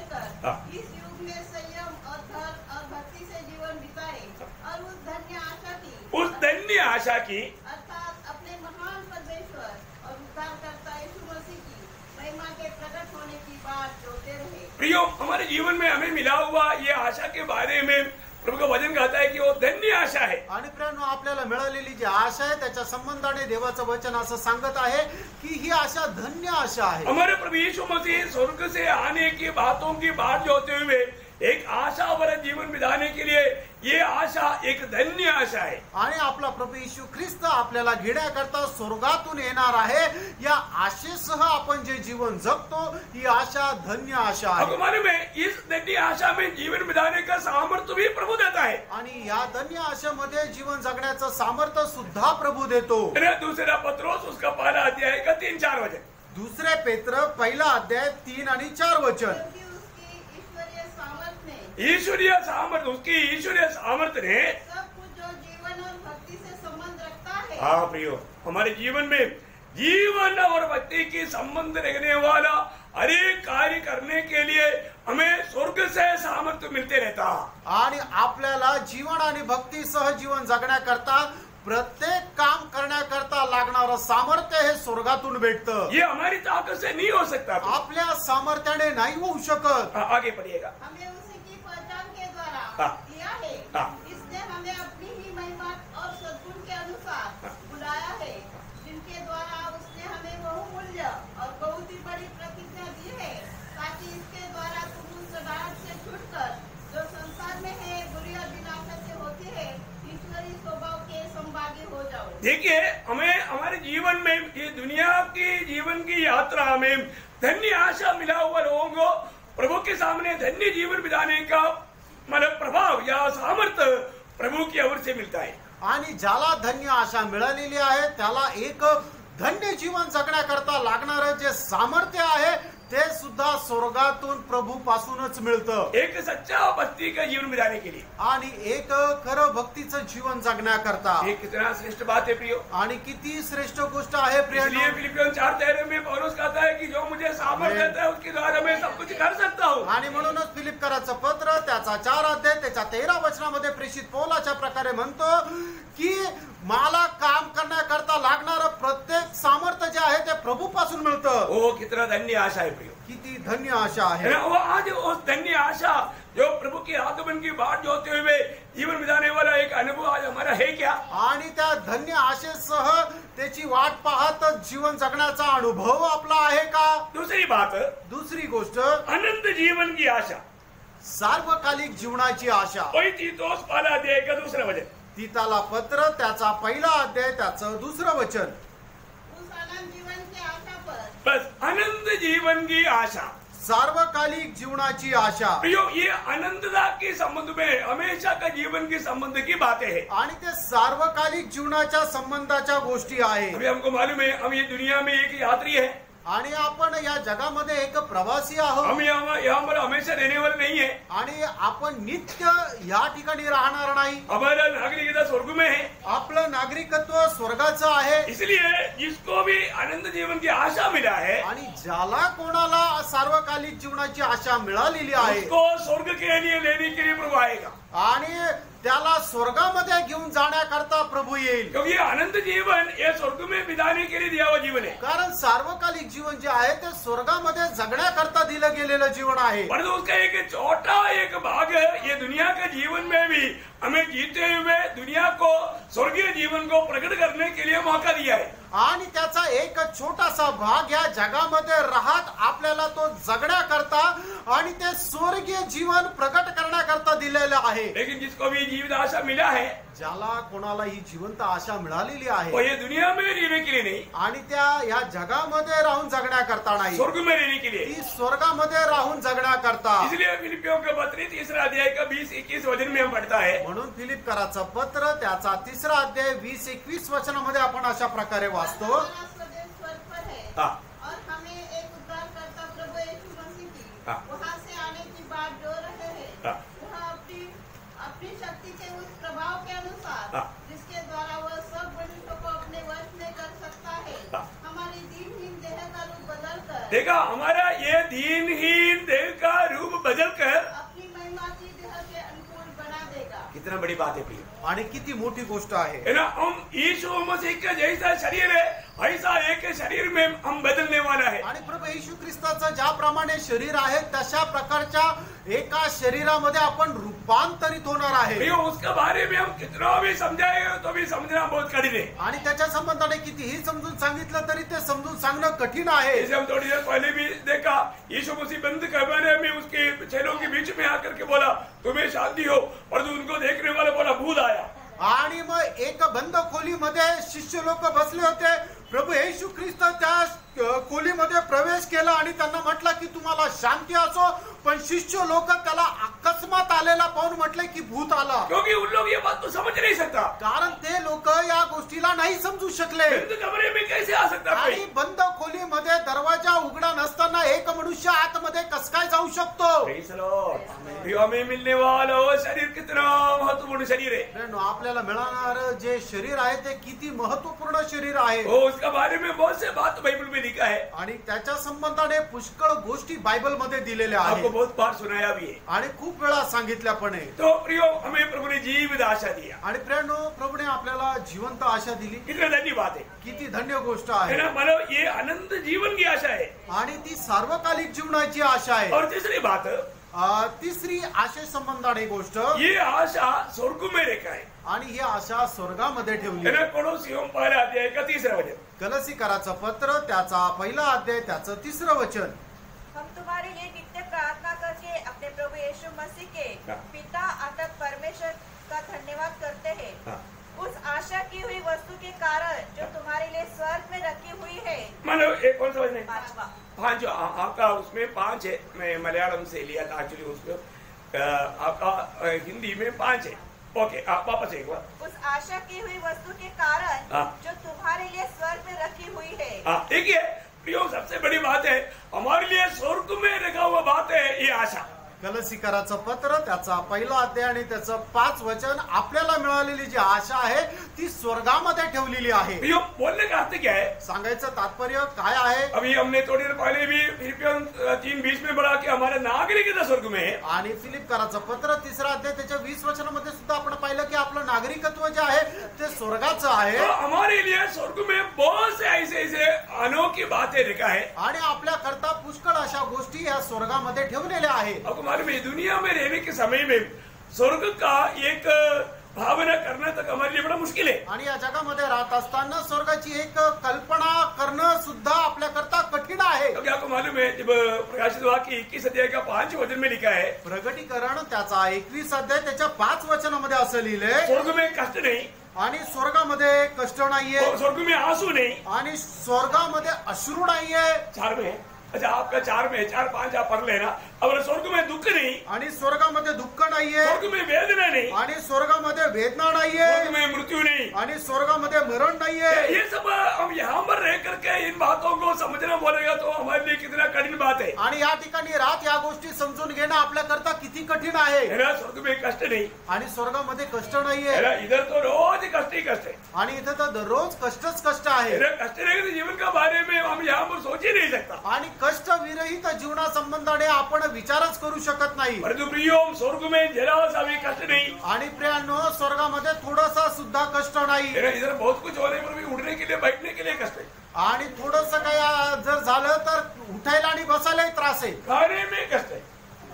हाँ। इस युग में संयम और धर्म और भक्ति से जीवन बिताए और उस धन्य आशा की उस धन्य आशा की अर्थात अपने महान परमेश्वर और उद्धारकर्ता यीशु मसीह की महिमा के प्रकट होने की बात जोते रहे। प्रियो, हमारे जीवन में हमें मिला हुआ ये आशा के बारे में प्रभु का वचन कहता है कि वो धन्य आशा है। आणि प्रियानो, आपल्याला मिळालेली जी आशा आहे त्याच्या संबंधाने देवाचं वचन असं सांगत आहे की ही आशा धन्य आशा आहे। हमारे प्रभु यीशु मसीह स्वर्ग से आने की बातों की बात जो होते हुए एक आशा भरा जीवन बिताने के लिए ये आशा एक धन्य आशा है। आणि आपला प्रभू येशू ख्रिस्त आपल्याला घेण्याकरता स्वर्गातून येणार आहे। या आशेसह आपण जे जीवन जगतो ही आशा धन्य आशा आपको आहे। मालूम है, इस धन्य आशा में जीवन बिताने का सामर्थ्य भी प्रभु देता है। आणि या धन्य आशेमध्ये जीवन जगण्याचं सामर्थ्य सुद्धा प्रभू देतो। मेरा दूसरा पत्रोस उसका पहला अध्याय का तीन चार वचन। दुसरे पेत्र पहिला अध्याय तीन आणि चार वचन। क्योंकि उसकी ईश्वरीय सामर्थ्य ने ईश्वरीय सामर्थ्य, उसकी ईश्वरीय सामर्थ्य ने सब कुछ जो जीवन और भक्ति से संबंध रखता है हाँ प्रियो, हमारे जीवन में जीवन और भक्ति की संबंध रखने वाला हर एक कार्य करने के लिए हमें स्वर्ग से सामर्थ्य मिलते रहता। आणि आपल्याला जीवन आणि भक्तीसह जीवन जगण्याकरता प्रत्येक काम करण्याकरता लागणारं सामर्थ्य हे स्वर्गातून भेटतं। ये हमारी ताकत से नहीं हो सकता। आपल्या सामर्थ्याने नाही होऊ शकत। हाँ, आगे पढ़िएगा। हमें उसी की पहचान के द्वारा हाँ। किया है। हाँ। इसने हमें अपनी ही महिमा और सद्गुण के अनुसार बुलाया है, जिनके द्वारा उसने हमें बहुमूल्य और बहुत ही बड़ी प्रतिज्ञा दी है, ताकि इसके द्वारा तुम उस डांट से छूटकर जो संसार में है बुरी अभिलाषा से होती है ईश्वरीय स्वभाव के संभागी हो जाओ। देखिए, हमें हमारे जीवन में ये दुनिया की जीवन की यात्रा में धन्य आशा मिला हुआ लोगों को प्रभु के सामने धन्य जीवन बिताने का मतलब प्रभाव या सामर्थ्य प्रभु की ओर से मिलता है। आणि ज्याला धन्य आशा मिळालेली आहे त्याला एक धन्य जीवन जगण्याकरता लागणारं जे सामर्थ्य आहे ते सुद्धा स्वर्गातून प्रभू पासूनच मिळतं। एक सच्चा भक्ति का जीवन बिताने के लिए आणि एक खरं भक्तीचं जीवन जगण्याकरता ये कितना श्रेष्ठ बात है प्रियो। आणि किती श्रेष्ठ गोष्ट आहे इसलिए प्रिय। फिलिपियों चार तेरह में पौलुस कहता है कि जो मुझे सामर्थ्य देता है उसके द्वारा मैं सब कुछ कर सकता हूँ। आणि म्हणूनच फिलिपकराचं पत्र त्याचा चार अध्याय त्याच्या तेरा वचनामध्ये प्रेषित पौलाच्या प्रकारे म्हणतो की मला काम करण्याकरता लागणारं प्रत्येक सामर्थ्य जे आहे ते प्रभू पासून मिळतं। वो कितना धन्य आशा है प्रियो। किती धन्य आशा है आहे। ना, वो आज उस धन्य आशा जो प्रभु के आगमन की बात जोते हुए जीवन बिताने वाला एक अनुभव आज हमारा है क्या? आणि त्या धन्य आशेसह त्याची वाट पाहत जीवन जगण्याचा अनुभव आपला आहे का? दूसरी बात, दुसरी गोष्ट अनंत जीवन की आशा। सार्वकालिक जीवनाची आशा। वही तीतोस पहला अध्याय का दूसरा वचन। तीताला पत्र त्याचा पहिला अध्याय त्याचं दुसरं वचन। उस अनंत जीवन की आशा पर बस अनंत जीवन की आशा। सार्वकालिक जीवनाची आशा। प्रियो, ये अनंतता के संबंध में हमेशा का जीवन के संबंध की बातें हैं। आणि ते सार्वकालिक जीवनाच्या संबंधाच्या गोष्टी आहे। अभी हमको मालूम है हम ये दुनिया में एक यात्री है। आणि आपण या जगामध्ये एक प्रवासी आहोत। हम यहाँ यहाँ पर हमेशा रहने वाले नहीं है। आणि आपण नित्य या ठिकाणी राहणार नाही। हमारा नागरिकता स्वर्ग में है। आपलं नागरिकत्व स्वर्गाचं आहे। इसलिए जिसको भी अनंत जीवन की आशा मिला है आणि ज्याला कोणाला सार्वकालिक जीवनाची आशा मिळालेली आहे उसको स्वर्ग के लिए लेने के लिए प्रभु आएगा। आणि त्याला स्वर्गामध्ये घेऊन जाण्याकरता प्रभु येईल। क्योंकि ये अनंत जीवन ये स्वर्ग में बिताने के लिए दिया हुआ जीवन है। कारण सार्वकालिक जीवन जे आहे ते स्वर्गामध्ये जगण्याकरता दिलं गेलेलं जीवन आहे। परंतु उसका एक छोटा एक भाग ये दुनिया के जीवन में भी हमें जीते हुए दुनिया को स्वर्गीय जीवन को प्रकट करने के लिए मौका दिया है। आणि त्याचा एक छोटासा भाग या जगामध्ये राहत आपल्याला तो जगण्याकरता आणि ते स्वर्गीय जीवन प्रकट करण्याकरता दिलेलं आहे। लेकिन जिसको भी जीवित आशा मिला है ज्याला कोणाला ही जिवंत आशा मिळालेली आहे वो ये दुनिया में रहने के लिए नहीं, आणि त्या या जगामध्ये राहून जगण्याकरता नाही, स्वर्ग में रहने के लिए। ती स्वर्गामध्ये राहून जगण्याकरता। इसलिए फिलिपियों के पत्र तीसरा अध्याय का बीस इक्कीस वचन में हम पढ़ता है। म्हणून फिलिपकराचं पत्र त्याचा तिसरा अध्याय वीस एकवीस वचनामध्ये आपण अशा प्रकारे वाचतो। हमारा स्वदेश स्वर्ग पर है हाँ। और हमें एक उद्धारकर्ता प्रभु यीशु मसीह की हाँ। वहाँ से आने की बात जो रहे हैं हाँ। वह अपनी अपनी शक्ति के उस प्रभाव के अनुसार हाँ। जिसके द्वारा वह सब मनुष्यों को अपने वश में कर सकता है हाँ। हमारी दीनहीन देह का रूप बदल कर देखा, हमारा ये दीनहीन देह का रूप बदल कर कितना बड़ी बात है प्रिय, आणि किती मोठी गोष्ट आहे है ना। हम यीशु मसीह का जैसा शरीर है ऐसा एक शरीर में हम बदलने वाला है। आणि प्रभू येशू ख्रिस्ताचं ज्याप्रमाणे शरीर आहे तशा प्रकारच्या एका शरीरामध्ये आपण रूपांतरित होणार आहे। प्रिय, उसके बारे में हम कितना भी समझाएंगे तो भी समझना बहुत कठिन है। आणि त्याच्या संबंधाने कितीही समजून सांगितलं तरी ते समजून सांगणं कठीण आहे। जैसे हम थोड़ी देर पहले भी देखा, यीशु मसीह बंद कमरे में उसके चेलों के बीच में आकर के बोला तुम्हें शांति हो, और तो उनको देखने वाला बोला भूत आया। आणि मग एक बंद खोलीमध्ये शिष्य लोक बसले होते, प्रभू येशू ख्रिस्त त्या खोलीमध्ये प्रवेश केला आणि त्यांना म्हटलं की तुम्हाला शांती असो, पण शिष्य लोक त्याला अकस्मात आलेला पाहून म्हटले की भूत आला, क्योंकि उन लोग ये बात तो समझ नहीं सकता, कारण ते लोक या गोष्टीला नाही समजू शकले। बंद कमरे में कैसे आ सकता कोई? आणि बंद खोलीमध्ये दरवाजा उघडा नसताना एक मनुष्य आतमध्ये कस काय जाऊ शकतो? Praise the Lord. प्रिय, हमें मिलने वाला वो शरीर कितना महत्वपूर्ण शरीर है। मित्रांनो, आपल्याला मिळणार जे शरीर आहे ते किती महत्वपूर्ण शरीर आहे। वो उसका बारे में बहुत से बात बाइबल में लिखा है, आणि त्याच्या संबंधाने पुष्कळ गोष्टी बायबल मध्ये दिलेल्या आपको आहेत बहुत बार सुनाया भी है। आणि खूप वेळा सांगितल्या पण आहे। तो प्रियो, हमें प्रभु ने जीवित आशा दिया, आणि प्रियानो, प्रभूने आपल्याला जिवंत आशा दिली, कितना धन्य बात है, किती धन्य गोष्ट है आहे। ना। मतलब ये अनंत जीवन की आशा है। आणि ती सार्वकालिक जीवनाची आशा आहे। और तीसरी बात, अ, तिसरी आशे संबंधाने गोष्ट, ये आशा स्वर्ग में रेखा है, आणि ही आशा स्वर्गामध्ये ठेवली है ना। आहे। कोलोसियों पहला अध्याय का तीसरा वचन, कलसीकराचं पत्र त्याचा पहिला अध्याय त्याचं तिसरं वचन, हम तुम्हारे लिए नित्य प्रार्थना करके अपने प्रभु यीशु मसीह के हाँ। पिता अर्थात परमेश्वर का धन्यवाद करते हैं, हाँ। उस आशा की हुई वस्तु के कारण जो तुम्हारे लिए स्वर्ग में रखी हुई है। मानो एक कौन सा वचन है? पांचवा। पांच, आ- आपका उसमें पांच है, मैं मलयालम से लिया था एक्चुअली उसको, अ, आपका अ, हिंदी में पांच है। ओके, आप वापस एक बार। उस आशा की हुई वस्तु के कारण हाँ। जो तुम्हारे लिए स्वर्ग में रखी हुई है। हाँ, देखिए प्रियो, सबसे बड़ी बात है हमारे लिए स्वर्ग में रखा हुआ बात है ये आशा। कलसीकराचं पत्र त्याचा पहिला अध्याय आणि त्याचं पाच वचन, आपल्याला मिळालेली जी आशा आहे ती स्वर्गामध्ये ठेवलेली आहे। प्रियो, बोलने का अर्थ क्या है? सांगायचं तात्पर्य काय आहे? अभी हमने थोड़ी देर पहले भी फिलिपियन तीन बीस में पढ़ा कि हमारा नागरिकता स्वर्ग में है। आणि फिलिपकराचं पत्र तिसरा अध्याय त्याच्या वीस वचनामध्ये सुद्धा आपण पाहिलं की आपलं नागरिकत्व जे आहे ते स्वर्गाचं आहे। तो हमारे लिए स्वर्ग में बहुत से ऐसे ऐसे अनोखी बातें लिखा है। आणि आपल्या करता पुष्कळ अशा गोष्टी या स्वर्गामध्ये ठेवलेल्या आहेत। आपको मालूम है, दुनिया में रहने के समय में स्वर्ग का एक भावना करना तक हमारे लिए बड़ा मुश्किल है। आणि या जगामध्ये राहत असताना स्वर्गाची एक कल्पना करणं सुद्धा आपल्या करता कठीण आहे। क्योंकि आपको मालूम है, जब प्रकाशित वाक्य इक्कीस अध्याय का पांच वचन में लिखा है, प्रगटीकरण त्याचा एकवीस अध्याय त्याच्या पाच वचनामध्ये असं लिहिलंय, स्वर्ग में कष्ट नहीं, आणि स्वर्गामध्ये कष्ट नाहीये, और स्वर्ग में आंसू नहीं। आणि स्वर्गामध्ये अश्रू नाहीये, चार में है, अच्छा आपका चार में है, चार पांच आप पढ़ लेना। अब स्वर्ग में दुख नहीं, आणि स्वर्गामध्ये दुःख नाहीये, स्वर्ग में वेदना नहीं, आणि स्वर्गामध्ये वेदना नाहीये, स्वर्ग में मृत्यु नहीं। आणि स्वर्गामध्ये मरण नाहीये। ये सब हम यहाँ पर रह करके इन बातों को समझना बोलेगा तो हमारे लिए कितना कठिन बात है, आणि या ठिकाणी रात या गोष्टी समजून घेणं आपल्या करता किती कठीण आहे। है ना। स्वर्ग में कष्ट नहीं, आणि स्वर्गामध्ये कष्ट है नाहीये, ना। इधर तो रोज कष्ट ही कष्ट है, आणि इथं तर दररोज कष्टच कष्ट है आहे। ना। कष्ट रहेगा तो जीवन का बारे में हम यहाँ पर सोच ही नहीं सकता। आणि कष्ट विरहित जीवना संबंधाने आपण विचारच करू शकत नाही। परंतु प्रियो, स्वर्ग में जरा सा भी कष्ट नहीं, आणि प्रियांनो, स्वर्गामध्ये थोडासा सुद्धा कष्ट नाही, है ना। इधर बहुत कुछ होने पर भी उठने के लिए बैठने के लिए कष्ट है, आणि थोडस काही जर झालं तर उठायला आणि बसायलाही त्रास आहे, खाने में कष्ट है,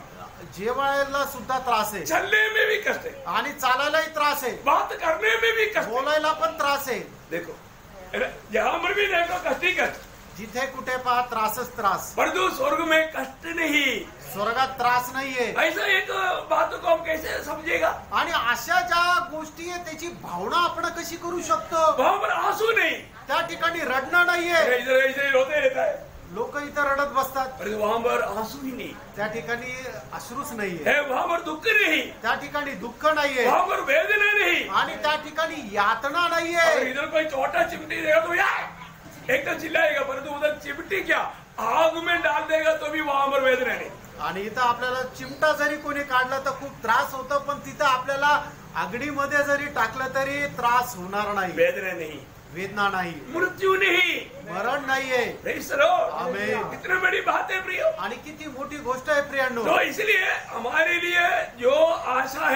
जेवायला सुद्धा त्रास आहे, चलने में भी कष्ट है, आणि चालायलाही त्रास आहे, बात करने में भी कष्ट है। बोलायला पण त्रास आहे। देखो, है ना, जहाँ पर भी देखो कष्ट ही कष्ट, जिथे कुठे पहा त्रासच त्रास। परंतु स्वर्ग में कष्ट नहीं। स्वर्गात त्रास नाहीये। ऐसा एक बात को हम कैसे समझेगा? आणि अशा ज्या गोष्टी आहे त्याची भावना आपण कशी करू शकतो? वहां पर आंसू नहीं, त्या ठिकाणी रडणं नाहीये, इधर ऐसे रोते रहता है, लोक इथं रडत बसतात, परंतु वहां पर आंसू ही नहीं त्या ठिकाणी अश्रूच नाहीये, है, वहां पर दुख नहीं, त्या ठिकाणी दुःख नाहीये, वहां पर वेदना नहीं, आणि त्या ठिकाणी यातना अगर नाहीये। इधर कोई छोटा चिमटी देगा तो यार एक तो चिल्लाएगा, परंतु उधर चिमटी क्या आग में डाल देगा तो भी वहां पर वेदना नहीं। आणि इथं आपल्याला चिमटा जरी कोणी काढला तर खूप त्रास होतो, पण तिथं आपल्याला आगडीमध्ये जरी टाकलं तरी त्रास होणार नाही, वेदना नहीं, वेदना नाही, मृत्यू नहीं, मरण नाहीये। Praise the Lord. आमेन। कितनी बड़ी बात है प्रियो। आणि किती मोठी गोष्ट आहे प्रियांनो। तो इसलिए हमारे लिए जो आशा है वो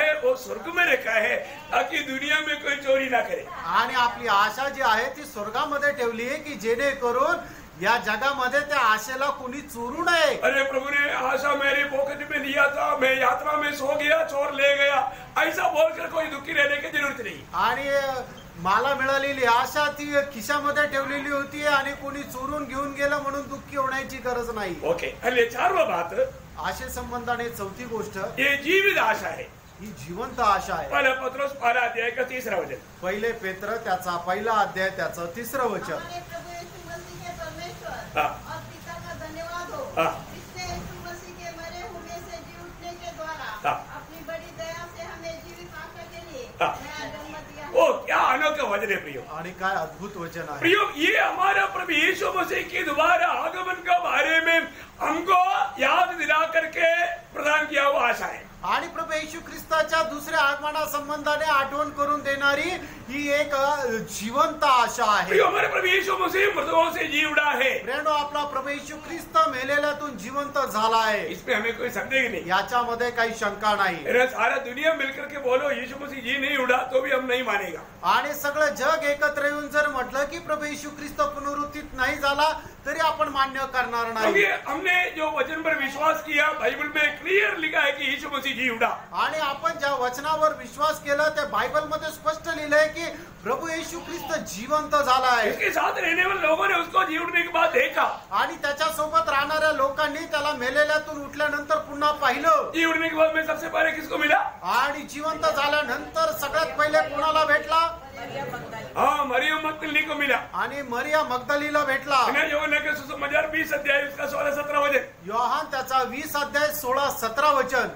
स्वर्ग में रखा है ताकि दुनिया में कोई चोरी ना करे। आणि आपली आशा जी आहे ती स्वर्गामध्ये ठेवली आहे की जेणेकरून या जगामध्ये त्या आशेला कोणी चोरू नये। अरे प्रभु ने आशा मेरी पॉकेट में लिया था, मैं यात्रा में सो गया, चोर ले गया, ऐसा बोलकर कोई दुखी रहने की जरूरत नहीं। आणि मला मिळालेली आशा ती खिशामध्ये ठेवलेली होती आणि कोणी चोरून घेऊन गेलं म्हणून दुःखी होण्याची गरज नाही। ओके, आणि चारवा बात, आशे संबंधाने चौथी गोष्ट ये जीवित आशा है। ही जिवंत आशा आहे। पहला पत्रोस पहला अध्याय का तीसरा वचन। पहिले पेत्र त्याचा पहिला अध्याय त्याचं तिसरं वचन। हमारे प्रभु यीशु मसीह के परमेश्वर हाँ। और पिता का धन्यवाद हो, हाँ। जिसने यीशु मसीह के मरे हुए से जी उठने के द्वारा हाँ। अपनी बड़ी दया से हमें जीवित आशा के लिए हाँ। नया जन्म दिया। ओ क्या अनोखा वचन है प्रियो। आणि काय अद्भुत वचन आहे। प्रियो, ये हमारा प्रभु यीशु मसीह की दोबारा आगमन के बारे में हमको याद दिला करके प्रदान किया हुआ आशा है। आणि प्रभू येशू ख्रिस्ताच्या दुसऱ्या आगमना संबंधाने आठवण करून देणारी ही एक अ, जिवंत आशा आहे। प्रियो, हमारे प्रभु यीशु मसीह मृतकों से जी उठा है, प्रेरणो आपला प्रभू येशू ख्रिस्त मेलेल्यातून जिवंत झाला आहे। इसमें हमें कोई संदेह नहीं। याच्यामध्ये काही शंका नाही। अरे सारा दुनिया मिलकर के बोलो यीशु मसीह जी नहीं उठा तो भी हम नहीं मानेगा। आणि सगळं जग एकत्र येऊन जर म्हटलं की प्रभू येशू ख्रिस्त पुनरुत्थित नाही झाला तरी आपण मान्य करणार क्योंकि नाही। हमने जो वचन पर विश्वास किया, बाइबल में क्लियर लिखा है कि यीशु मसीह जी उठा। आणि आपण ज्या वचनावर विश्वास केला त्या बायबल मध्ये स्पष्ट लिहिलंय की प्रभू येशू ख्रिस्त जिवंत झाला आहे। इसके साथ रहने वाले लोगों ने उसको जी उठने के बाद देखा। आणि त्याच्या सोबत राहणाऱ्या लोकांनी त्याला मेलेल्यातून उठल्यानंतर पुन्हा पाहिलं। जी उठने के बाद में सबसे पहले किसको मिला? आणि जिवंत झाल्यानंतर सगळ्यात पहिले कोणाला भेटला? हाँ, मरियम मगदलिनी को मिला। आणि मरिया मगदलीला भेटला। यूहन्ना के सुसमाचार बीस अध्याय उसका सोलह सत्रह वचन। योहान त्याचा वीस अध्याय सोळा सतरा वचन।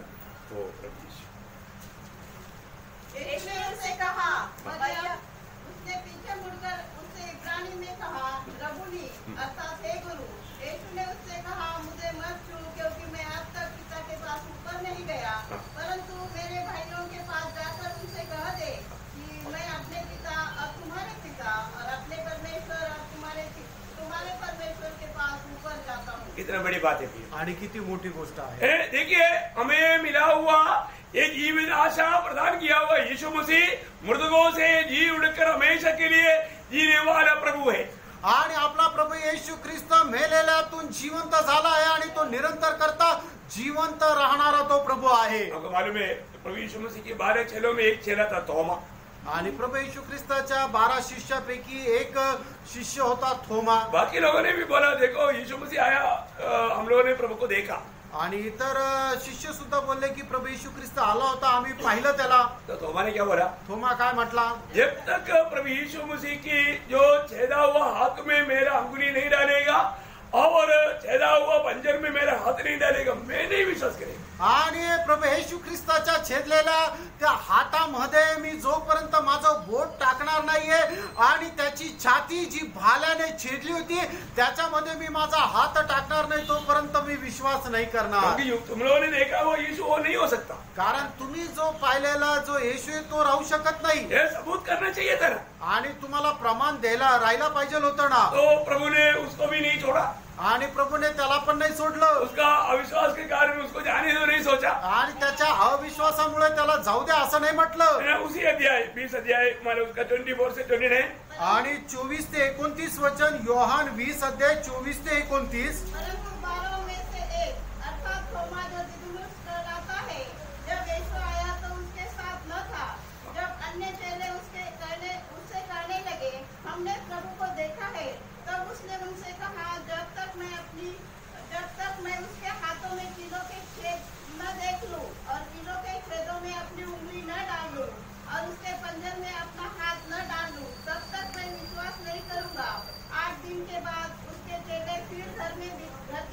यीशु ने उनसे कहा, मरियम, उसने पीछे मुड़कर उससे इब्रानी में कहा, रबूनी, अर्थात हे गुरु। यीशु ने उससे कहा, मुझे मत छू, क्योंकि मैं अब तक पिता के पास ऊपर नहीं गया, परंतु मेरे भाइयों के पास जाकर उनसे कह दे कि मैं अपने पिता और तुम्हारे पिता और अपने परमेश्वर और तुम्हारे तुम्हारे परमेश्वर के पास ऊपर जाता हूँ। कितना बड़ी बात है। आणि किती मोठी गोष्ट आहे। ए, देखिए हमें मिला हुआ ये जीवित आशा प्रदान किया हुआ यीशु मसीह मृतकों से जी उठकर हमेशा के लिए जीने वाला प्रभु है। आणि आपला प्रभू येशू ख्रिस्त मेलेल्यातून जिवंत झाला आहे आणि तो निरंतर करता जिवंत राहणारा तो प्रभु आहे। आपको मालूम है प्रभु यीशु मसीह के बारह चेलों में एक चेला था थोमा। आणि प्रभू येशू ख्रिस्ताच्या बारा शिष्यापैकी एक शिष्य होता थोमा। बाकी लोगों ने भी बोला देखो यीशु मसीह आया, अ, हम लोगों ने प्रभु को देखा। आणि इतर शिष्य सुद्धा बोलले की प्रभू येशू ख्रिस्त आला होता, आम्ही पाहिलं त्याला। तो थोमा ने क्या बोला? थोमा काय म्हटला? जब तक प्रभु यीशु मसीह की जो छेदा हुआ हाथ में मेरा अंगुली नहीं डालेगा और छेदा हुआ पंजर में मेरा हाथ नहीं डालेगा, मैं नहीं विश्वास करेगा। आणि प्रभू येशू ख्रिस्ताच्या छेदलेल्या त्या हातामध्ये मी जोपर्यंत माझं बोट टाकणार नाहीये आणि त्याची छाती जी भाल्याने छेदली होती त्याच्यामध्ये मी माझा हात टाकणार नाही तोपर्यंत मी विश्वास नाही करणार। क्योंकि तुम लोगों ने देखा वो यीशु वो नहीं हो सकता। कारण तुम्ही जो पाहिलेला जो येशू आहे तो राहू शकत नाही। ये सबूत करना चाहिए था ना। आणि तुम्हाला प्रमाण द्यायला राहायला पाहिजे होतं ना। तो प्रभु ने उसको भी नहीं छोड़ा आणि प्रभूने त्याला पण नाही सोडलं। उसका अविश्वास के कारण उसको जाने दो नहीं सोचा आणि त्याच्या अविश्वासामुळे त्याला जाऊ द्या असं नाही म्हटलं। मैंने उसी अध्याय बीस अध्याय माने उसका ट्वेंटी फोर से ट्वेंटी नाइन आणि चोवीस ते एकोणतीस वचन योहान वीस अध्याय चोवीस ते एकोणतीस। परंतु बारह में से एक अर्थात थोमा जो दिदुमुस कहलाता है, जब यीशु आया तो उसके साथ न था। जब अन्य चेले उसके कहने उससे कहने लगे, हमने प्रभु को देखा है, तब उसने उनसे कहा, जब तक मैं अपनी जब तक मैं उसके हाथों में कीलों के छेद न देख लूं और कीलों के छेदों में अपनी उंगली न डाल लूं और उसके पंजर में अपना हाथ न डाल लूं, तब तक मैं विश्वास नहीं करूंगा। आठ दिन के बाद उसके चेले फिर घर में घर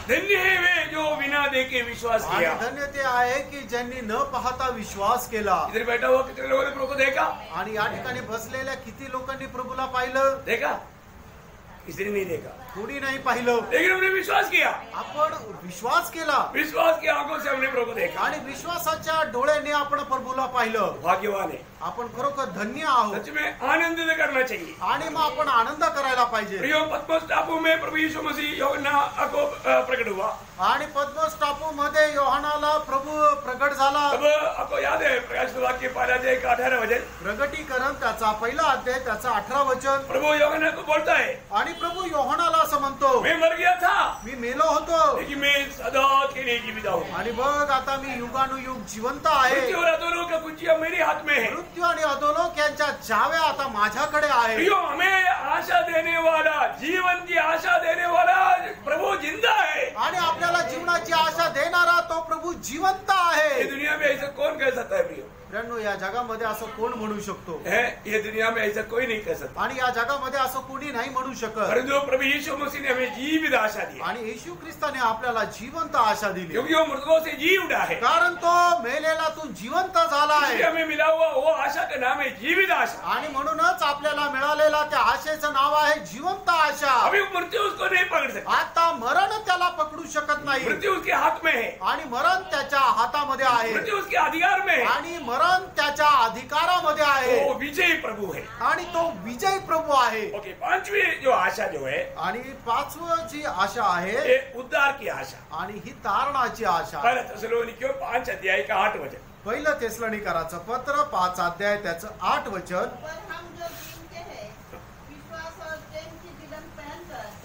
धन्य है वे जो बिना देखे विश्वास आणि किया। धन्य ते आहे की ज्यांनी न पाहता विश्वास केला। इधर बैठा हुआ कितने लोगों ने प्रभु को देखा? आणि या ठिकाणी बसलेल्या किती लोकांनी प्रभूला पाहिलं? देखा? किसी ने नहीं देखा, कोणी नाही पाहिलं, लेकिन हमने विश्वास किया। आपण विश्वास केला विश्वास की आंखों से हमने प्रभु को देखा। आणि विश्वासाच्या डोळ्याने आपण प्रभूला पाहिलं। भाग्यवान है, आपण खरोखर धन्य आहोत सच में आनंद करना चाहिए। आणि मग आपण आनंद करायला पाहिजे। प्रियो, पद्मस टापू में प्रभु यीशु मसीह यूहन्ना को प्रकट हुआ। आणि पद्मस टापू मध्ये योहानाला प्रभु प्रगट झाला। अब आपको याद है प्रकाशित वाक्य पाहिला जे एक अठारह वचन, प्रगटीकरण त्याचा पहिला अध्याय त्याचा अठरा वचन। प्रभु यूहन्ना को बोलता है, आणि प्रभु योहानाला असं म्हणतो, मैं मर गया था मी मेलो होतो लेकिन मैं सदा के लिए जीवित हूँ। आणि बघ आता मी युगानुयुग जिवंत आहे। मृत्यु और अधोलोक का कुंजिया मेरे हाथ में है। मृत्यू आणि अधोलोक यांच्या चाव्या आता माझ्याकडे आहे। प्रियो, हमें आशा देने वाला, जीवन की आशा देने वाला प्रभु जिंदा है। आणि आपल्याला जीवनाची आशा देणारा तो प्रभु जिवंत ये आहे। दुनिया में ऐसा कौन कह सकता है प्रियो? मित्रांनो, या जगामध्ये असं कोण म्हणू शकतो? है, ये दुनिया में ऐसा कोई नहीं कह सकता। आणि या जगामध्ये असं कोणी नाही म्हणू शकत। परंतु प्रभु यीशु मसीह ने हमें जीवित आशा दी, आणि येशू ख्रिस्ताने आपल्याला जिवंत आशा दिली, क्योंकि वो मृतकों से जी उठा है। कारण तो मेलेला तू जिवंत झाला इसलिए आहे। हमें मिला हुआ वो आशा का नाम है जीवित आशा। आणि म्हणूनच आपल्याला मिळालेला त्या आशेचं नाव आहे जिवंत आशा। अभी मृत्यु उसको नहीं पकड़ सकता, आता मरण त्याला पकडू शकत नाही मृत्यु उसके हाथ में है, आणि मरण त्याच्या हातामध्ये आहे मृत्यु उसके अधिकार में है। आणि मरण त्याच्या अधिकारामध्ये आहे वो विजयी प्रभु है। आणि तो विजयी प्रभु आहे। ओके, पांचवी जो आशा जो है, आणि पाचवं जी आशा आहे ये उद्धार की आशा। आणि ही तारणाची आशा। पहला थिस्सलुनीकियों पांच अध्याय का आठ वचन, पहिलं तेसलोनिकराचं पत्र पाच अध्याय त्याचं आठ वचन। पर हम जो कीमते हैं विश्वास और प्रेम की दिलन पहनकर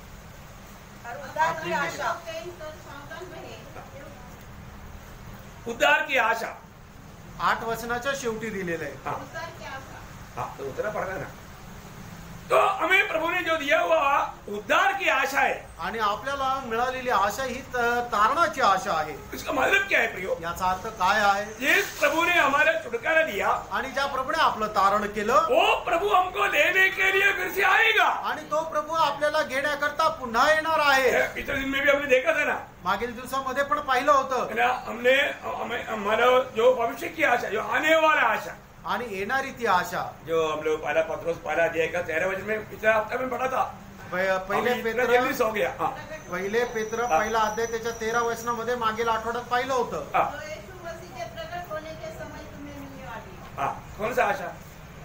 और उद्धार की आशा। पहनकर सावधान रहे। उद्धार की आशा। आठ वचनाच्या शेवटी दिलेलं आहे। हाँ उद्धार की आशा। हाँ, तो उतना पड़ना ना। तो हमें प्रभु ने जो दिया हुआ उद्धार की आशा है, आणि आपल्याला मिळालेली आशा ही त- तारणाची आशा आहे। इसका मतलब क्या है प्रियो? याचा अर्थ काय आहे? जिस प्रभु ने हमारा छुटकारा दिया, आणि ज्या प्रभूने आपलं तारण केलं, वो प्रभु हमको लेने के लिए फिर से आएगा। आणि तो प्रभू आपल्याला घेण्याकरता पुन्हा येणार आहे। पिछले दिन में भी हमने देखा था ना, मागील दिवसामध्ये पण पाहिलं होतं। है ना, हमने हमें हमारा जो भविष्य की आशा, जो आने वाला आशा, आणि येणारी ती आशा जो हम लोग पहला पत्रोस पहला अध्याय का तेरह वचन में पिछले हफ्ते में पढ़ा था। पहि- पहिले अभी इतना पेत्र जल्दी सो गया। हाँ, पहिले पेत्र पहिला अध्याय त्याच्या तेरा वचनामध्ये मागील आठवड्यात पाहिलं होतं। हाँ, जो यीशु मसीह के प्रकट होने के समय तुम्हें मिलने वाली है। हाँ, कौन सा आशा?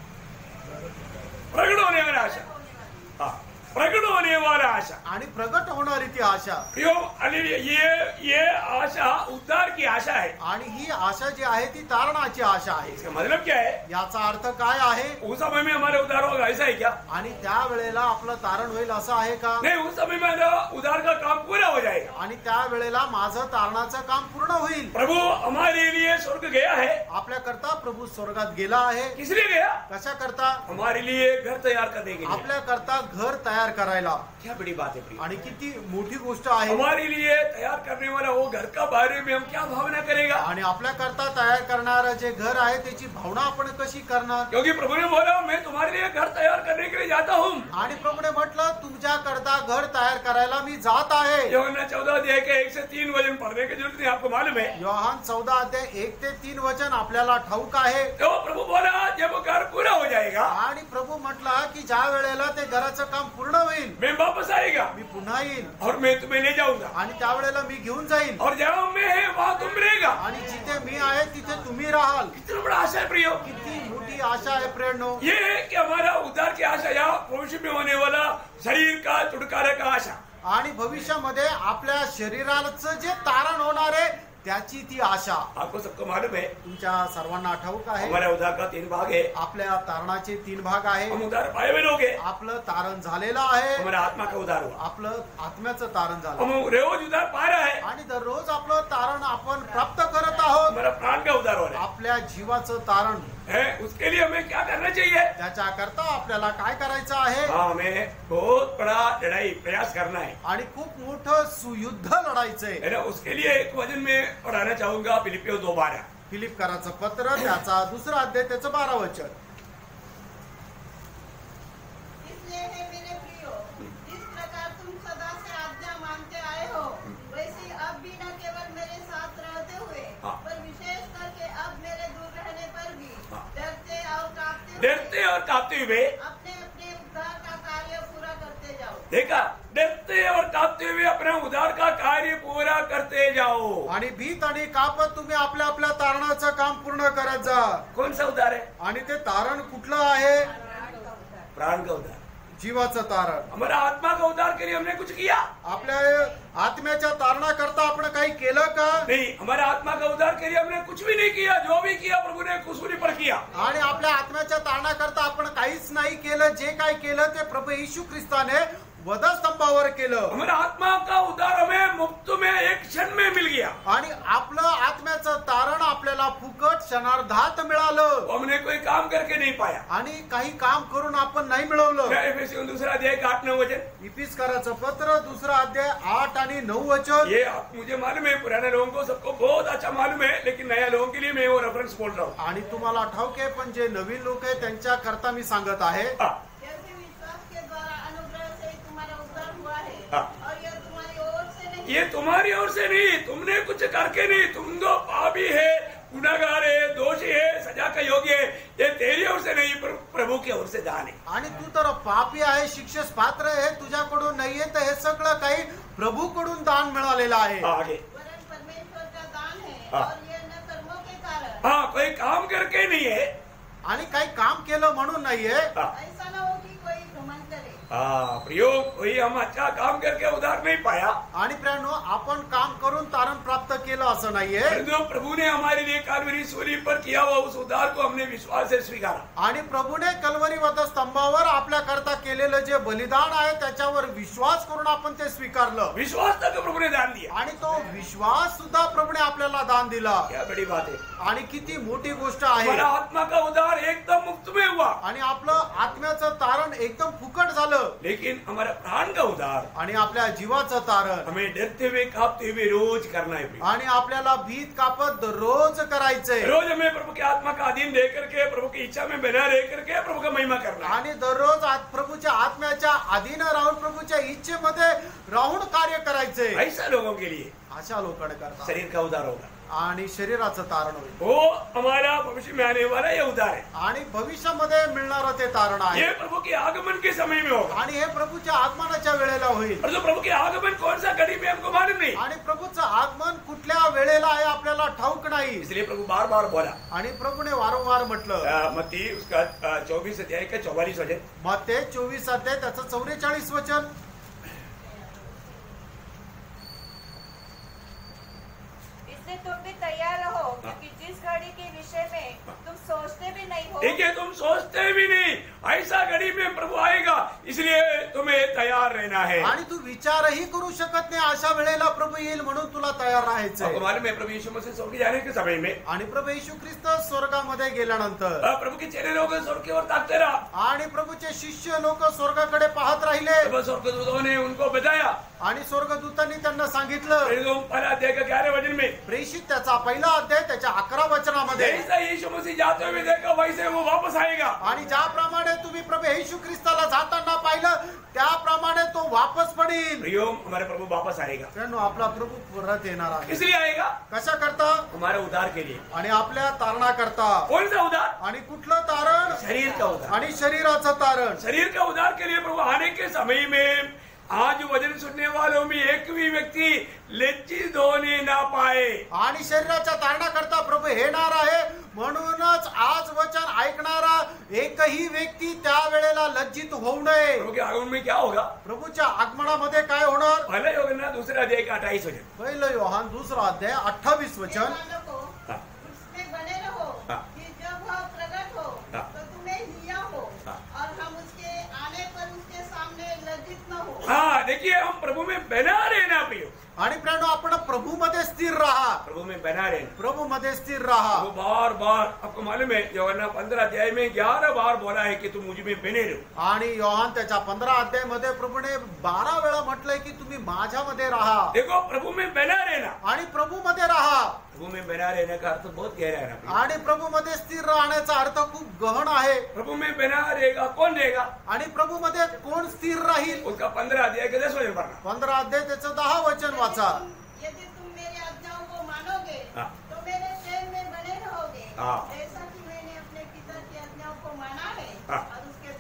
प्रकट होने वाला आशा। हाँ, प्रकट होने वाला आशा। आणि प्रगट होणारी ती आशा। प्रियो, हालेलुया, ये ये आशा उद्धार की आशा है। आणि ही आशा जी आहे ती तारणाची आशा आहे। इसका मतलब क्या है? याचा अर्थ काय आहे? उस समय में हमारा उद्धार होगा, ऐसा है क्या? आणि त्या वेळेला आपलं तारण होईल असं आहे का? नहीं, उस समय में हमारा उद्धार का काम पूरा हो जाएगा। आणि त्या वेळेला माझं तारणाचं काम पूर्ण होईल। प्रभु हमारे लिए स्वर्ग गया है। आपल्या करता प्रभू स्वर्गात गेला आहे। किस लिए गया? कशा करता? हमारे लिए घर तैयार करने के लिए। आपल्या करता घर तयार करायला। क्या बड़ी बात है प्रिय। आणि किती मोठी गोष्ट आहे। हमारे लिए तैयार करने वाला वो घर का बारे में हम क्या भावना करेगा? आणि आपल्या करता तयार करणारं जे घर आहे त्याची भावना आपण कशी करणार? क्योंकि प्रभु ने बोला, मैं तुम्हारे लिए घर तैयार करने के लिए जाता हूँ। आणि प्रभूने म्हटलं तुमच्या करता घर तयार करायला मी जात आहे। यूहन्ना चौदह अध्याय के एक से तीन वचन पढ़ने की जरूरत नहीं, आपको मालूम है। योहान चौदा अध्याय एक ते तीन वचन आपल्याला ठाऊक आहे। तो प्रभु बोला, जब वो घर पूरा हो जाएगा, आणि प्रभू म्हटला की ज्या वेळेला ते घराचं काम पूर्ण होईल मैं वापस आएगा मी पुन्हा येईल और मैं तुम्हें ले जाऊंगा, आणि त्यावेळेला मी घेऊन जाईल और जहाँ मैं है वहाँ तुम रहेगा। आणि जिथे मी आहे तिथे तुम्ही राहाल। कितना बड़ा आशा है प्रियो। किती मोठी आशा आहे प्रेरणो। ये है कि हमारा उद्धार की आशा या भविष्य में होने वाला शरीर का छुटकारा का आशा। आणि भविष्यामध्ये आपल्या शरीराचं जे तारण होणार आहे त्याची ती आशा। आपको सबको मालूम है, तुमच्या सर्वांना ठाऊक आहे हमारा उद्धार का तीन भाग है। आपल्या तारणाचे तीन भाग आहे। हम उद्धार पाए हुए लोग हैं। आपलं तारण झालेलं आहे। हमारा आत्मा का उद्धार हुआ। आपलं आत्म्याचं तारण झालं हम रोज उद्धार पा रहा है। आणि दररोज आपलं तारण आपण प्राप्त करत आहोत। हमारा प्राण का उद्धार हो रहा आपल्या जीवाचं तारण है। उसके लिए हमें क्या करना चाहिए? त्याच्या करता आपल्याला काय करायचं आहे? हाँ, हमें बहुत बड़ा लड़ाई प्रयास करना है, आणि खूप मोठं सुयुद्ध लढायचंय है ना। उसके लिए एक वचन में पढ़ाना चाहूंगा, फिलिपियों दो बारह। फिलिप कराचं पत्र त्याचा दुसरा अध्याय त्याचं बारा वचन। इसलिए हे मेरे प्रियो, जिस प्रकार तुम सदा से आज्ञा मानते आए हो कांपते हुए, अपने अपने उद्धार का कार्य पूरा करते जाओ। देखा, डरते और कांपते हुए अपना उद्धार का कार्य पूरा करते जाओ। आणि भीत आणि कापत तुम्ही आपल्या आपल्या तारणाचं काम पूर्ण करत जा. कौन सा उद्धार है? आणि ते तारण कुठलं आहे? प्राण का उद्धार, जीवाचं तारण. हमारा आत्मा का उद्धार के लिए हमने कुछ किया आपल्या आत्म्याच्या तारणाकरता आपण काही केलं का? नहीं, हमारा आत्मा का उद्धार के लिए हमने कुछ भी नहीं किया। जो भी किया प्रभु ने कुसूरी पर किया। आणि आपल्या आत्म्याच्या तारणाकरता आपण काहीच नाही केलं. जे काय केलं ते प्रभू येशू ख्रिस्ताने वधस्तंभावर केलं. हमारा आत्मा का उद्धार हमें मुफ्त में एक क्षण में मिल गया। आणि आपलं आत्म्याचं तारण आपल्याला फुकट क्षणार्धात मिळालं. वो हमने कोई काम करके नहीं पाया। आणि काही काम करून आपण नाही मिळवलं. क्या एफेसियों दूसरा अध्याय का आठ नौ वचन, इफिसकाराचं पत्र दुसरा अध्याय आठ आणि नऊ वचन. ये आप मुझे मालूम है, पुराने लोगों को सबको बहुत अच्छा मालूम है, लेकिन नया लोगों के लिए मैं वो रेफरेंस बोल रहा हूँ। आणि तुम्हाला ठाऊक आहे, पण जे नवीन लोक आहे त्यांच्या करता मी सांगत आहे. हाँ, क्योंकि विश्वास के द्वारा अनुग्रह से तुम्हारा उद्धार हुआ है, हाँ। और यह तुम्हारी ओर से नहीं, ये तुम्हारी ओर से नहीं, तुमने कुछ करके नहीं, तुम तो पापी है, गुनाहगार है, दोषी है, सजा का योग्य है। ये तेरी ओर से नहीं, पर प्रभु की ओर से दान है। आणि तू तर पापी आहे, शिक्षेस पात्र आहे, तुझ्याकडून नाहीये, तर हे सगळं काही प्रभूकडून दान मिळालेलं आहे. आगे, वरन परमेश्वर का दान है, हाँ। और यह न कर्मों के कारण, हाँ, कोई काम करके नहीं है। आणि काही काम केलं म्हणून नाहीये. हाँ, ऐसा न हो कि कोई घमंड करे। हाँ, प्रियो, कोई हम अच्छा काम करके उधार नहीं पाया, आणि प्रियानो, आपण काम करून तारण प्राप्त केलं असं नाहीये. परंतु प्रभु ने हमारे लिए कालवरी सूली पर किया हुआ उस उद्धार को हमने विश्वास से स्वीकारा। आणि प्रभूने कल्वरी वध स्तंभावर आपल्या करता केलेलं जे बलिदान आहे त्याच्यावर विश्वास करून आपण ते स्वीकारलं. विश्वास तक प्रभु ने दान दिया। आणि तो विश्वास सुद्धा प्रभूने आपल्याला दान दिला. क्या बड़ी बात है। आणि किती मोठी गोष्ट आहे. हमारा आत्मा का उद्धार एकदम मुफ्त में हुआ, आणि आपलं आत्म्याचं तारण एकदम फुकट झालं. लेकिन हमारा प्राण का उद्धार आणि आपल्या जीवाचं तारण हमें डरते हुए कांपते हुए रोज करना है। आणि आपल्याला भीत कापत रोज करायचंय. रोज हमें प्रभु के आत्मा का अधीन दे करके, प्रभु की इच्छा में बना रह करके प्रभु का महिमा करना है। आणि दररोज आत- प्रभूच्या आत्म्याच्या अधीन राहून प्रभूच्या इच्छेमध्ये राहून कार्य करायचंय. ऐसा लोगों के लिए अशा लोकांकरता शरीर का उद्धार होगा। आणि शरीराचं तारण होईल. वो हमारा भविष्य में आने वाला ये उद्धार है। आणि भविष्यामध्ये मिळणारं ते तारण आहे. ये प्रभु के आगमन के समय में होगा। आणि हे प्रभूच्या आगमनाच्या वेळेला होईल. और जो प्रभु के आगमन कौन सा घड़ी में हमको मालूम नहीं, आणि प्रभूचं आगमन कुठल्या वेळेला आहे आपल्याला ठाऊक नाही. इसलिए प्रभु बार बार बोला। आणि प्रभूने वारंवार म्हटलं. अ, मत्ती उसका चौबीस अध्याय का चौवालीस वचन, मत्ते चोवीस अध्याय त्याचं चौवेचाळीस वचन. इसलिए तुम भी तैयार रहो, क्योंकि जिस घड़ी के विषय में तुम सोचते भी नहीं हो, देखिए तुम सोचते भी नहीं, ऐसा घड़ी में प्रभु आएगा, इसलिए तुम्हें तैयार रहना है। आणि तू विचारही करू शकत नाही अशा वेळेला प्रभू येईल म्हणून तुला तयार आपको राहायचंय. मालूम है प्रभु यीशु मसीह स्वर्ग जाने के समय में आणि प्रभू येशू ख्रिस्त स्वर्गामध्ये गेल्यानंतर अ, प्रभु के चेले लोग स्वर्ग की ओर ताकते रहा। आणि प्रभूचे शिष्य लोक स्वर्गाकडे पाहत राहिले. तब स्वर्गदूतों ने उनको बताया, आणि स्वर्गदूतांनी त्यांना सांगितलं. प्रेरितों पहला अध्याय का ग्यारह वचन में, प्रेषित त्याचा पहिला अध्याय त्याच्या अकरा वचनामध्ये. जैसा यीशु मसीह जाते हुए देखा वैसे वो वापस आएगा। आणि ज्याप्रमाणे तुम्ही प्रभू येशू ख्रिस्ताला जाताना पाहिलं त्याप्रमाणे तो वापस पडेल. प्रियो, हमारे प्रभु वापस आएगा। त्यानं आपला प्रभू परत येणार आहे. इसलिए आएगा कशा करता? हमारे उद्धार के लिए। आणि आपल्या तारणा करता. कौन सा उद्धार? आणि कुठलं तारण? शरीर का उद्धार। आणि शरीराचं तारण. शरीर का उद्धार के लिए प्रभु आने के समय में आज वचन सुनने वालों में एक भी व्यक्ति लज्जित होने ना पाए। आणि शरीराच्या तारणाकरता प्रभू येणार आहे, म्हणूनच आज वचन ऐकणारा एकही व्यक्ती त्या वेळेला लज्जित होऊ नये. प्रभु के आगमन में क्या होगा? प्रभूच्या आगमनामध्ये काय होणार? पहला योगना दूसरा अध्याय का अट्ठाईस वचन, पहिलं योहान दुसरा अध्याय अठ्ठावीस वचन. हे बालको, हाँ। उसमें बने रहो, हाँ। कि जब वह प्रकट हो हाँ। तो तुम्हें हिया हो, हाँ। और हम उसके आने पर उसके सामने लज्जित न हो। हाँ, देखिए हम प्रभु में बना रहना प्रियो। आणि प्रियानो, आपण प्रभू मध्ये स्थिर राहा. प्रभु में बना रहना। प्रभू मध्ये स्थिर राहा. वो बार बार आपको मालूम है योहन्ना पंद्रह अध्याय में ग्यारह बार बोला है कि तुम मुझ में बने रहो। आणि योहान त्याच्या पंधरा अध्याय मध्ये प्रभूने बारा वेळा म्हटलंय की तुम्ही माझ्यामध्ये राहा. देखो प्रभु में बना रहना, आणि प्रभू मध्ये राहा. प्रभु में बना रहने का अर्थ बहुत गहरा है ना। आणि प्रभू मध्ये स्थिर राहण्याचा अर्थ खूप गहन आहे. प्रभु में बना रहेगा कौन रहेगा? आणि प्रभू मध्ये कोण स्थिर राहील? उसका पंद्रह अध्याय का दस वचन पढ़ना। पंधरा अध्याय त्याचं दहा वचन वाचा. यदि तुम मेरी आज्ञाओं को मानोगे हाँ। तो मेरे प्रेम में बने रहोगे, हाँ। जैसा कि मैंने अपने पिता की आज्ञाओं को माना है हाँ। और उसके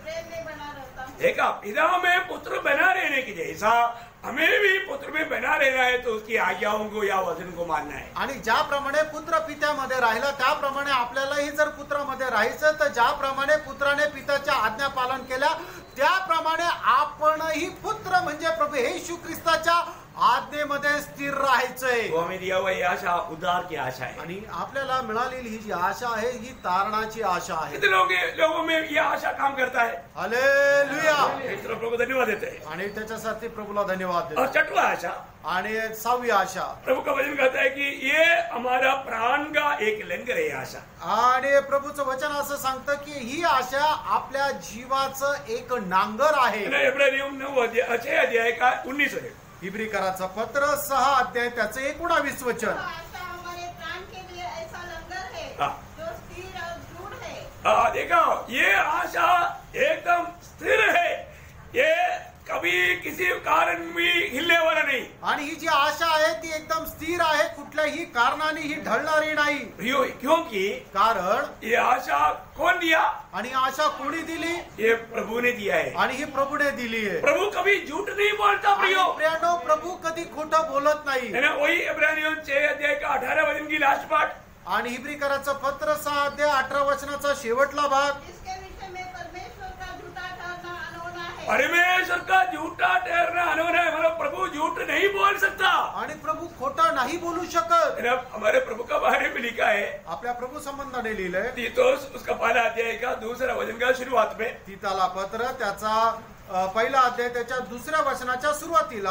देखा, पिता में पुत्र बना रहने की जैसा हमें भी पुत्र में बना रहना है तो उसकी आज्ञाओं को या वचन को मानना है. आणि ज्याप्रमाणे पुत्र पित्यामध्ये राहिला त्याप्रमाणे आपल्यालाही जर पुत्रामध्ये राहायचं तर ज्याप्रमाणे पुत्राने पित्याच्या आज्ञा पालन केल्या त्याप्रमाणे आपणही पुत्र म्हणजे प्रभू येशू ख्रिस्ताच्या आज्ञेमध्ये स्थिर राहायचंय. वो हमें दिया हुआ ये आशा उद्धार की आशा है. आणि आपल्याला मिळालेली ही जी आशा आहे ही तारणाची आशा आहे. कितने लोग लोगों में ये आशा काम करता है. हालेलुया. एक तरफ प्रभु को धन्यवाद देते हैं आणि त्याच्यासाठी प्रभूला धन्यवाद और देतो. छठवा आशा आणि सहावी आशा प्रभु का वचन कहता है कि ये हमारा प्राण का एक लंगर है. आशा आणि प्रभूचं वचन असं सांगतं की ही आशा आपल्या जीवाचं एक नांगर आहे. इब्रानियों नौ अध्याय छह अध्याय का उन्नीस है. इब्रिकराचं पत्र सहा अध्याय त्याचं एकोणावीस वचन. आशा हमारे प्राण के लिए ऐसा लंगर है हाँ. जो स्थिर और दृढ़ है. आ, देखा, ये आशा एकदम स्थिर है. ये कभी किसी कारण भी हिलने वाला नहीं. आणि ही जी आशा आहे ती एकदम स्थिर आहे, कुठल्याही कारणाने ही ढळणारी नाही. प्रियो, क्योंकि कारण ये आशा कौन दिया? आणि आशा कोणी दिली? ये प्रभु ने दिया है. आणि ही प्रभूने दिली आहे. प्रभु कभी झूठ नहीं बोलता. प्रियो, आणि प्रियानो, प्रभू कधी खोटं बोलत नाही. है ना. वही इब्रानियों छह अध्याय का अठारह वचन की लास्ट पार्ट. आणि इब्रिकराचं पत्र सहा अध्याय अठरा वचनाचा शेवटला भाग. इसके विषय में परमेश्वर का झूठा ठहरना अनहोना है. परमेश्वर का झूठा ठहरना अनहोना है. मतलब प्रभु झूठ नहीं बोल सकता. आणि प्रभु खोटा नाही बोलू शकत. है ना. हमारे प्रभु का बारे में लिखा है आपल्या प्रभू संबंधाने लिहिलंय. तीतोस उसका पहला अध्याय का दूसरा वचन का शुरुआत में. तीताला पत्र त्याचा अ, पहिला अध्याय त्याच्या दुसऱ्या वचनाच्या सुरुवातीला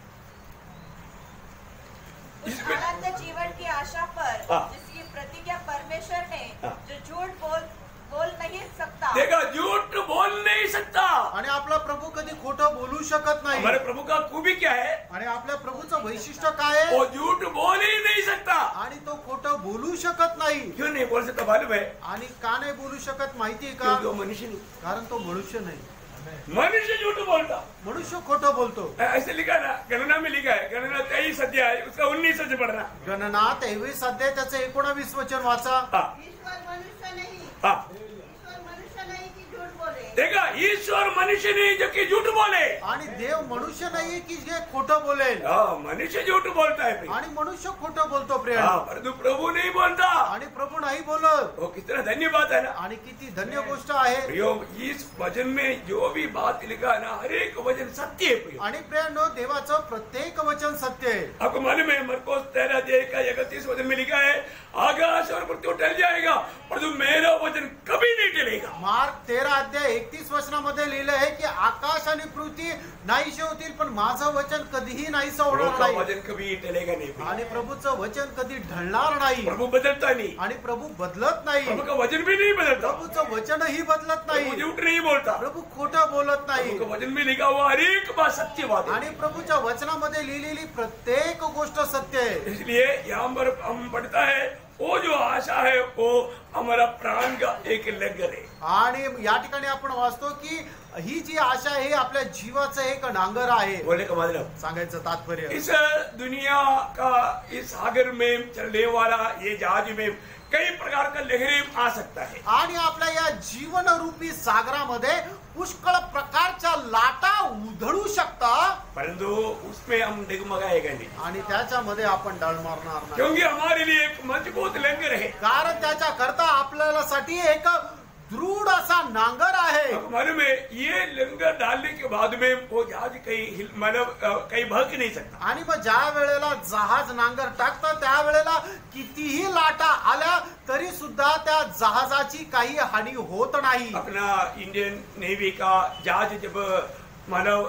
उस अनंत जीवन की आशा पर हाँ. जिसकी प्रतिज्ञा परमेश्वर ने हाँ. जो झूठ बोल बोल नहीं सकता. देखा, झूठ बोल नहीं सकता. आणि आपला प्रभू कधी खोटं बोलू शकत नाही. हमारे प्रभु का खूबी क्या है? आणि आपल्या प्रभूचं वैशिष्ट्य काय आहे? वो झूठ बोल ही नहीं सकता. आणि तो खोटं बोलू शकत नाही. क्यों नहीं बोल सकता मालूम है? आणि का नाही बोलू शकत माहितीये का? क्योंकि वो मनुष्य नहीं. कारण तो मनुष्य नाही. मनुष्य झूठ बोलता. मनुष्य खोटं बोलतो. ऐसे लिखा ना, गणना में लिखा है. गणना तेईस अध्याय उसका उन्नीस से पढ़ना. गणना तेवीस अध्याय त्याचं एकोणावीस वचन वाचा. हाँ, ईश्वर मनुष्य नहीं. हाँ. ईश्वर मनुष्य नहीं कि झूठ बोले. देखा, ईश्वर मनुष्य नहीं जो कि झूठ बोले. आणि देव मनुष्य नाही की जे खोटं बोलेल. हाँ, मनुष्य झूठ बोलता है. आणि मनुष्य खोटं बोलतो प्रिय. हाँ, परंतु प्रभु नहीं बोलता. आणि प्रभू नाही बोलत. वो कितना धन्य बात है ना. आणि किती धन्य गोष्ट आहे. प्रियो, इस वचन में जो भी बात लिखा है ना, हर एक वचन सत्य है. प्रियो, आणि प्रियांनो, देवाचं प्रत्येक वचन सत्य आहे. आपको मालूम है मरकोस तेरह अध्याय का इकतीस वचन में लिखा है, आकाश और पृथ्वी टल जाएगा परंतु मेरा वचन कभी नहीं टलेगा. मार्क तेरा अध्याय एकतीस वचनामध्ये लिहिलं आहे की आकाश आणि पृथ्वी नाहीसे होतील पण माझं वचन कधीही नाहीसं प्रभु होणार का नाही. वचन कभी टलेगा नहीं. प्रियो, आणि प्रभूचं वचन कधी ढळणार नाही. प्रभु बदलता नहीं. आणि प्रभू बदलत नाही. प्रभु का वचन भी नहीं बदलता. प्रभूचं वचनही बदलत प्रभु नाही. झूठ नहीं बोलता. प्रभू खोटं बोलत नाही. प्रभु का वचन में लिखा हुआ हर एक बात सत्य बात है. आणि प्रभूच्या वचनामध्ये लिहिलेली प्रत्येक गोष्ट सत्य आहे. इसलिए यहाँ पर हम पढ़ता है वो जो आशा है वो हमारा प्राण का एक लंगर है. आणि या ठिकाणी आपण वाचतो की ही जी आशा आहे आपल्या जीवाचं एक नांगर आहे. बोलने का मतलब, सांगायचं तात्पर्य इस दुनिया का इस सागर में चलने वाला ये जहाज में कई प्रकार का लहरें आ सकता है. आणि आपल्या या जीवन रूपी सागरामध्ये पुष्कळ प्रकारच्या लाटा उधळू शकतात. परंतु उसमें हम डगमगाएगा नहीं. आणि त्याच्यामध्ये आपण डळ मारणार नाही. क्योंकि हमारे लिए एक मजबूत लंगर है. कारण त्याच्या करता आपल्याला साठी एक दृढ असा नांगर आहे. आपको मालूम है ये लंगर डालने के बाद में वो जहाज कहीं हिल- मतलब अ, कहीं भड़क नहीं सकता. आणि मग ज्या वेळेला जहाज नांगर टाकतं त्यावेळेला कितीही लाटा आल्या तरी सुद्धा त्या जहाजाची काही हानी होत नाही. अपना इंडियन नेवी का जहाज जब मानव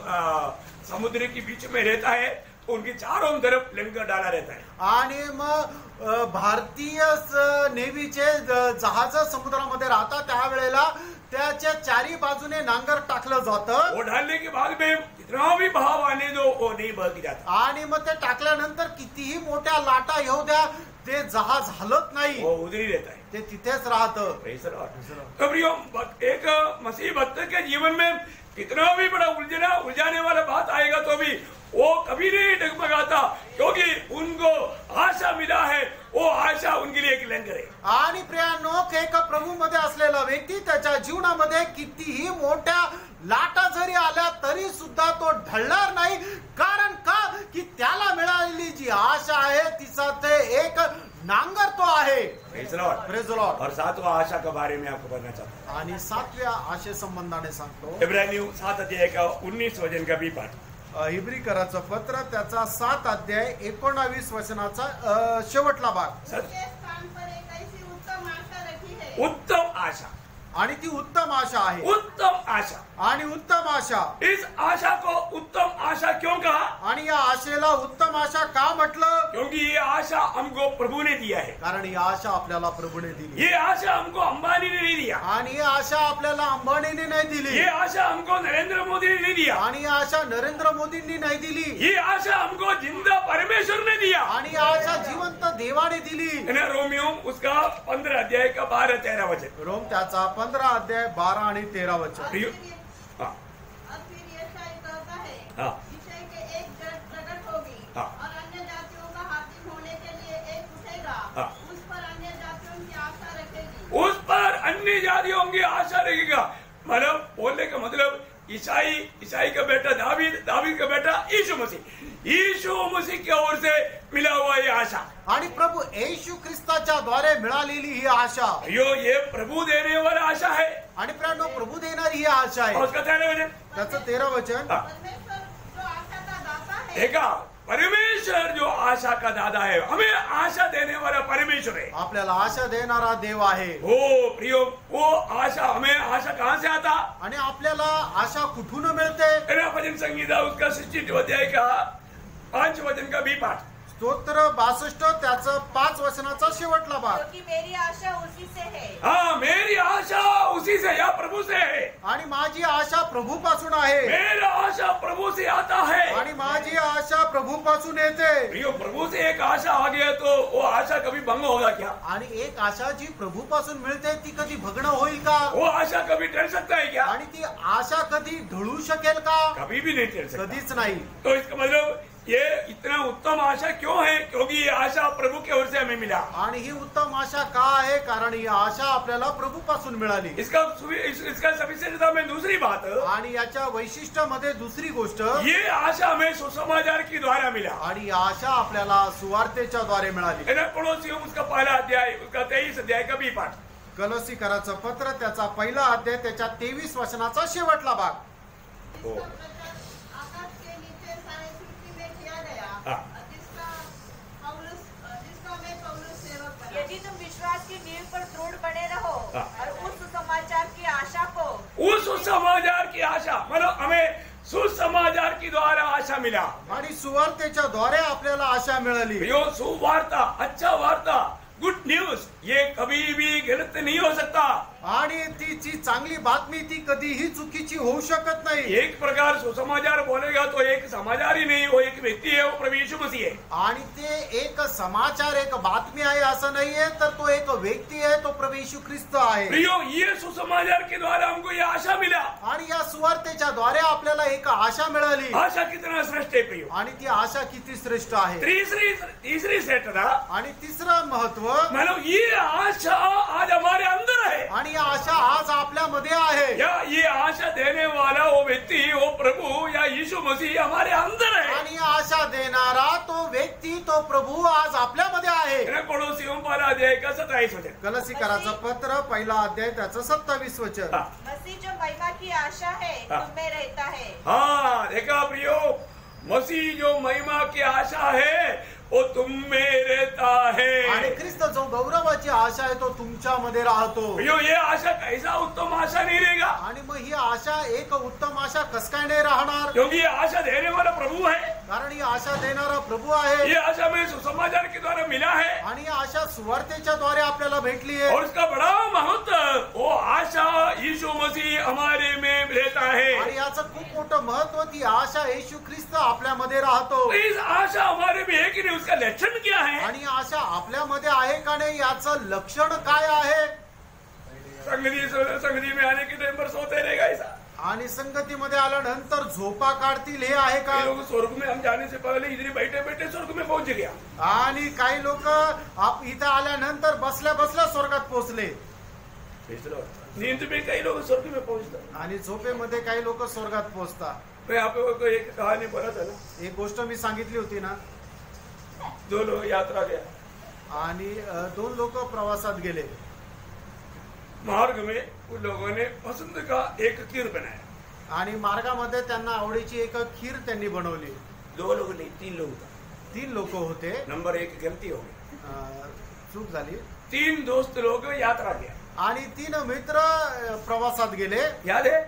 समुद्र के बीच में रहता है तो उनके चारों तरफ लंगर डाला रहता है. आणि मग अ, भारतीय स- नेव्हीचे ज- जहाज समुद्रामध्ये राहतात त्यावेळेला त्याच्या चारी बाजूने नांगर टाकलं जातं. वो डालने के बाद में कितना भी बहाव आने दो वो नहीं बह जाता. आणि मग ते टाकल्यानंतर कितीही मोठ्या लाटा येऊ द्या ते जहाज हलत नाही. वो उधर ही रहता है. ते तिथेच राहतं. Praise the Lord. कभी एक मसीह भक्त के जीवन में कितना भी बड़ा उलझना उलझाने वाला बात आएगा तो भी वो कभी नहीं डगमगाता क्योंकि उनको आशा मिला है. वो आशा उनके लिए एक लंगर है. आणि प्रियांनो, एक प्रभू मध्ये असलेला व्यक्ती त्याच्या जीवनामध्ये कितीही मोठ्या लाटा जरी आल्या तरी सुद्धा तो ढळणार नाही. कारण का की त्याला मिळालेली जी आशा आहे तिचा ते एक नांगर तो आहे. Praise the Lord. Praise the Lord. और सातवां आशा के बारे में आपको बताना चाहता हूँ. आणि सातव्या आशे संबंधाने सांगतो. इब्रानियों सात अध्याय का उन्नीस वचन का भी पाठ. हिब्रीकराचं पत्र त्याचा सात अध्याय एकोणावीस वचनाचा अ, शेवटला भाग. उसके स्थान पर एक ऐसी उत्तम आशा रखी है उत्तम आशा. आणि ती उत्तम आशा आहे. उत्तम आशा. आणि उत्तम आशा. इस आशा को उत्तम आशा क्यों कहा? आणि या आशेला उत्तम आशा का म्हटलं? क्योंकि ये आशा हमको प्रभु ने दिया है. कारण ही आशा आपल्याला प्रभूने दिली. ये आशा हमको अंबानी ने नहीं दिया. आणि ही आशा आपल्याला अंबानीने नाही दिली. ये आशा हमको नरेंद्र मोदी ने नहीं दिया. आणि ही आशा नरेंद्र मोदींनी नाही दिली. ये आशा हमको जिंदा परमेश्वर ने दिया. आणि ही आशा जिवंत देवाने दिली. है ना? रोमियो उसका पंद्रह अध्याय का बारह तेरह वचन. रोम त्याचा पंधरा अध्याय बारा आणि तेरा वचन. और प्रिय- फिर ये- हाँ, और फिर यशायाह कहता है हाँ। विषय के एक जड़ प्रकट होगी हाँ। और अन्य जातियों का हाकिम होने के लिए एक उठेगा हाँ। उस पर अन्य जातियों की आशा रखेगी. उस पर अन्य जातियों की आशा रहेगा. मतलब बोलने का मतलब ईसाई ईसाई का बेटा दावीद, दावीद का बेटा यीशु मसीह, यीशु मसीह की ओर से मिला हुआ ये आशा. आणि प्रभू येशू ख्रिस्ताच्या द्वारे मिळालेली ही आशा. यो ये प्रभु देने वाला आशा है. आणि प्राणो प्रभू देणारी ही आशा और आहे. उसका तेरह वचन. त्याचं तेरा वचन. हाँ. परमेश्वर जो आशा का दाता है देखा, परमेश्वर जो आशा का दादा है, हमें आशा देने वाला परमेश्वर है. आपल्याला आशा देणारा देव आहे. हो प्रियो, वो आशा, हमें आशा कहाँ से आता? आणि आपल्याला आशा कुठून मिळते? है ना? भजन संगीता उसका सृष्टि अध्याय का पांच वचन का भी पाठ. स्तोत्र बासष्ट त्याचं पाच वचनाचा शेवटला भाग. क्योंकि मेरी आशा उसी से है. हाँ, मेरी आशा उसी से या प्रभु से है. आणि माझी आशा प्रभू पासून आहे. मेरा आशा प्रभु से आता है. आणि माझी आशा प्रभू पासून येते. प्रियो, प्रभु से एक आशा आ गया तो वो आशा कभी भंग होगा क्या? आणि एक आशा जी प्रभू पासून मिळते ती कधी भग्न होईल का? वो आशा कभी टल सकता है क्या? आणि ती आशा कधी ढळू शकेल का? कभी भी नहीं टल सकता. कधीच नाही. तो इसका मतलब ये इतना उत्तम आशा क्यों है? क्योंकि ये आशा प्रभु की ओर से हमें मिला. आणि ही उत्तम आशा का आहे? कारण ही आशा आपल्याला प्रभू पासून मिळाली. इसका सुवि- इस, इसका सविशेषता में दूसरी बात, आणि याच्या वैशिष्ट्यामध्ये दुसरी गोष्ट, ये आशा हमें सुसमाचार की द्वारा मिला. आणि ही आशा आपल्याला सुवार्तेच्या द्वारे मिळाली. है ना? पड़ोसियों उसका पहला अध्याय, उसका तेईस अध्याय का भी पाठ. कलोसीकराचं पत्र त्याचा पहिला अध्याय त्याच्या तेवीस वचनाचा शेवटला भाग. हो. जिसका प्रचार आकाश के नीचे सारी सृष्टि में किया गया हाँ. जिसका पौलुस जिसका मैं पौलुस सेवक बना. यदि तुम विश्वास की नींव पर दृढ़ बने रहो हाँ। और उस समाचार की आशा को उस सुसमाचार की आशा, मतलब हमें सुसमाचार की द्वारा आशा मिला. आणि सुवार्तेच्या द्वारे आपल्याला आशा मिळाली. यो सुवार्ता, अच्छा वार्ता, गुड न्यूज, ये कभी भी गलत नहीं हो सकता. आणि तिची चांगली बातमी ती कधीही चुकीची होऊ शकत नाही. एक प्रकार सुसमाचार बोलेगा तो एक समाचार ही नहीं, वो एक व्यक्ती है, वो प्रभु यीशु मसीह है. आणि ते एक समाचार, एक बातमी आहे असं नाहीये, तर तो एक व्यक्ती आहे, तो प्रभू येशू ख्रिस्त आहे. प्रियो, ये सुसमाचार के द्वारा हमको ये आशा मिला. आणि या सुवार्तेच्या द्वारे आपल्याला एक आशा मिळाली. आशा कितना श्रेष्ठ है प्रियो. आणि ती आशा किती श्रेष्ठ आहे. तीसरी तीसरी श्रेष्ठता, आणि तिसरं महत्व, मतलब ये आशा आज हमारे अंदर है. आणि या आशा आज आपल्यामध्ये आहे. या ये आशा देने वाला वो व्यक्ति, वो प्रभु या यीशु मसीह हमारे अंदर है. आणि आशा देणारा तो व्यक्ती, तो प्रभु आज आपल्यामध्ये आहे. पड़ोसियों पहला अध्याय का सत्ताईस वचन. कलसीकराचं पत्र पहिला अध्याय त्याचं सत्तावीस वचन. हाँ. मसीह जो महिमा की आशा है हाँ। तुम में रहता है. हाँ, देखा प्रियो, मसीह जो महिमा की आशा है वो तुम में रहता आणि है. ख्रिस्त जो गौरवाची आशा आहे तो तुमच्यामध्ये राहतो. प्रियो, ये आशा कैसा उत्तम आशा नहीं रहेगा? आणि मग ही आशा एक उत्तम आशा कस काय नाही राहणार? क्योंकि ये आशा देने वाला प्रभु है. कारण ही आशा देणारा प्रभु आहे. ये आशा में सुसमाचार के द्वारा मिला है. आणि ही आशा सुवार्तेच्या द्वारे आपल्याला भेटली आहे. और उसका बड़ा महत्व, वो आशा यीशु मसीह हमारे में रहता है. आणि याचं खूप मोठं महत्व, ती आशा येशू ख्रिस्त आपल्यामध्ये राहतो. तो इस आशा हमारे में है कि नहीं, उसका लक्षण क्या है? आणि आशा आपल्यामध्ये आहे का नाही याचं लक्षण काय आहे? संगति संगति में आने के टाइम पर सोते रहेगा ऐसा. आणि संगतीमध्ये आल्यानंतर झोपा काढतील हे आहे का? कई लोग स्वर्ग में हम जाने से पहले इधर बैठे बैठे स्वर्ग में पहुंच गया. आणि काही लोक इथं आल्यानंतर बसल्या बसल्या स्वर्गात पोहोचले. नींद में कई लोग स्वर्ग में पहुंचता। आणि झोपेमध्ये काही लोक स्वर्गात पोहोचतात। मैं आप लोगों को एक कहानी बोला था ना, एक गोष्ट मी सांगितली होती ना, दो लोग यात्रा गया आणि अ, दोन लोक प्रवासात गेले। मार्ग में उन लोगों ने पसंद का एक खीर बनाया आणि मार्गामध्ये त्यांना आवडीची एक खीर त्यांनी बनवली। दो लोग नहीं, तीन लोग था। तीन लोक होते। नंबर एक गलती हो गई, अ, चूक झाली। तीन दोस्त लोग यात्रा किया आणि तीन मित्र अ, प्रवासात गेले। याद है?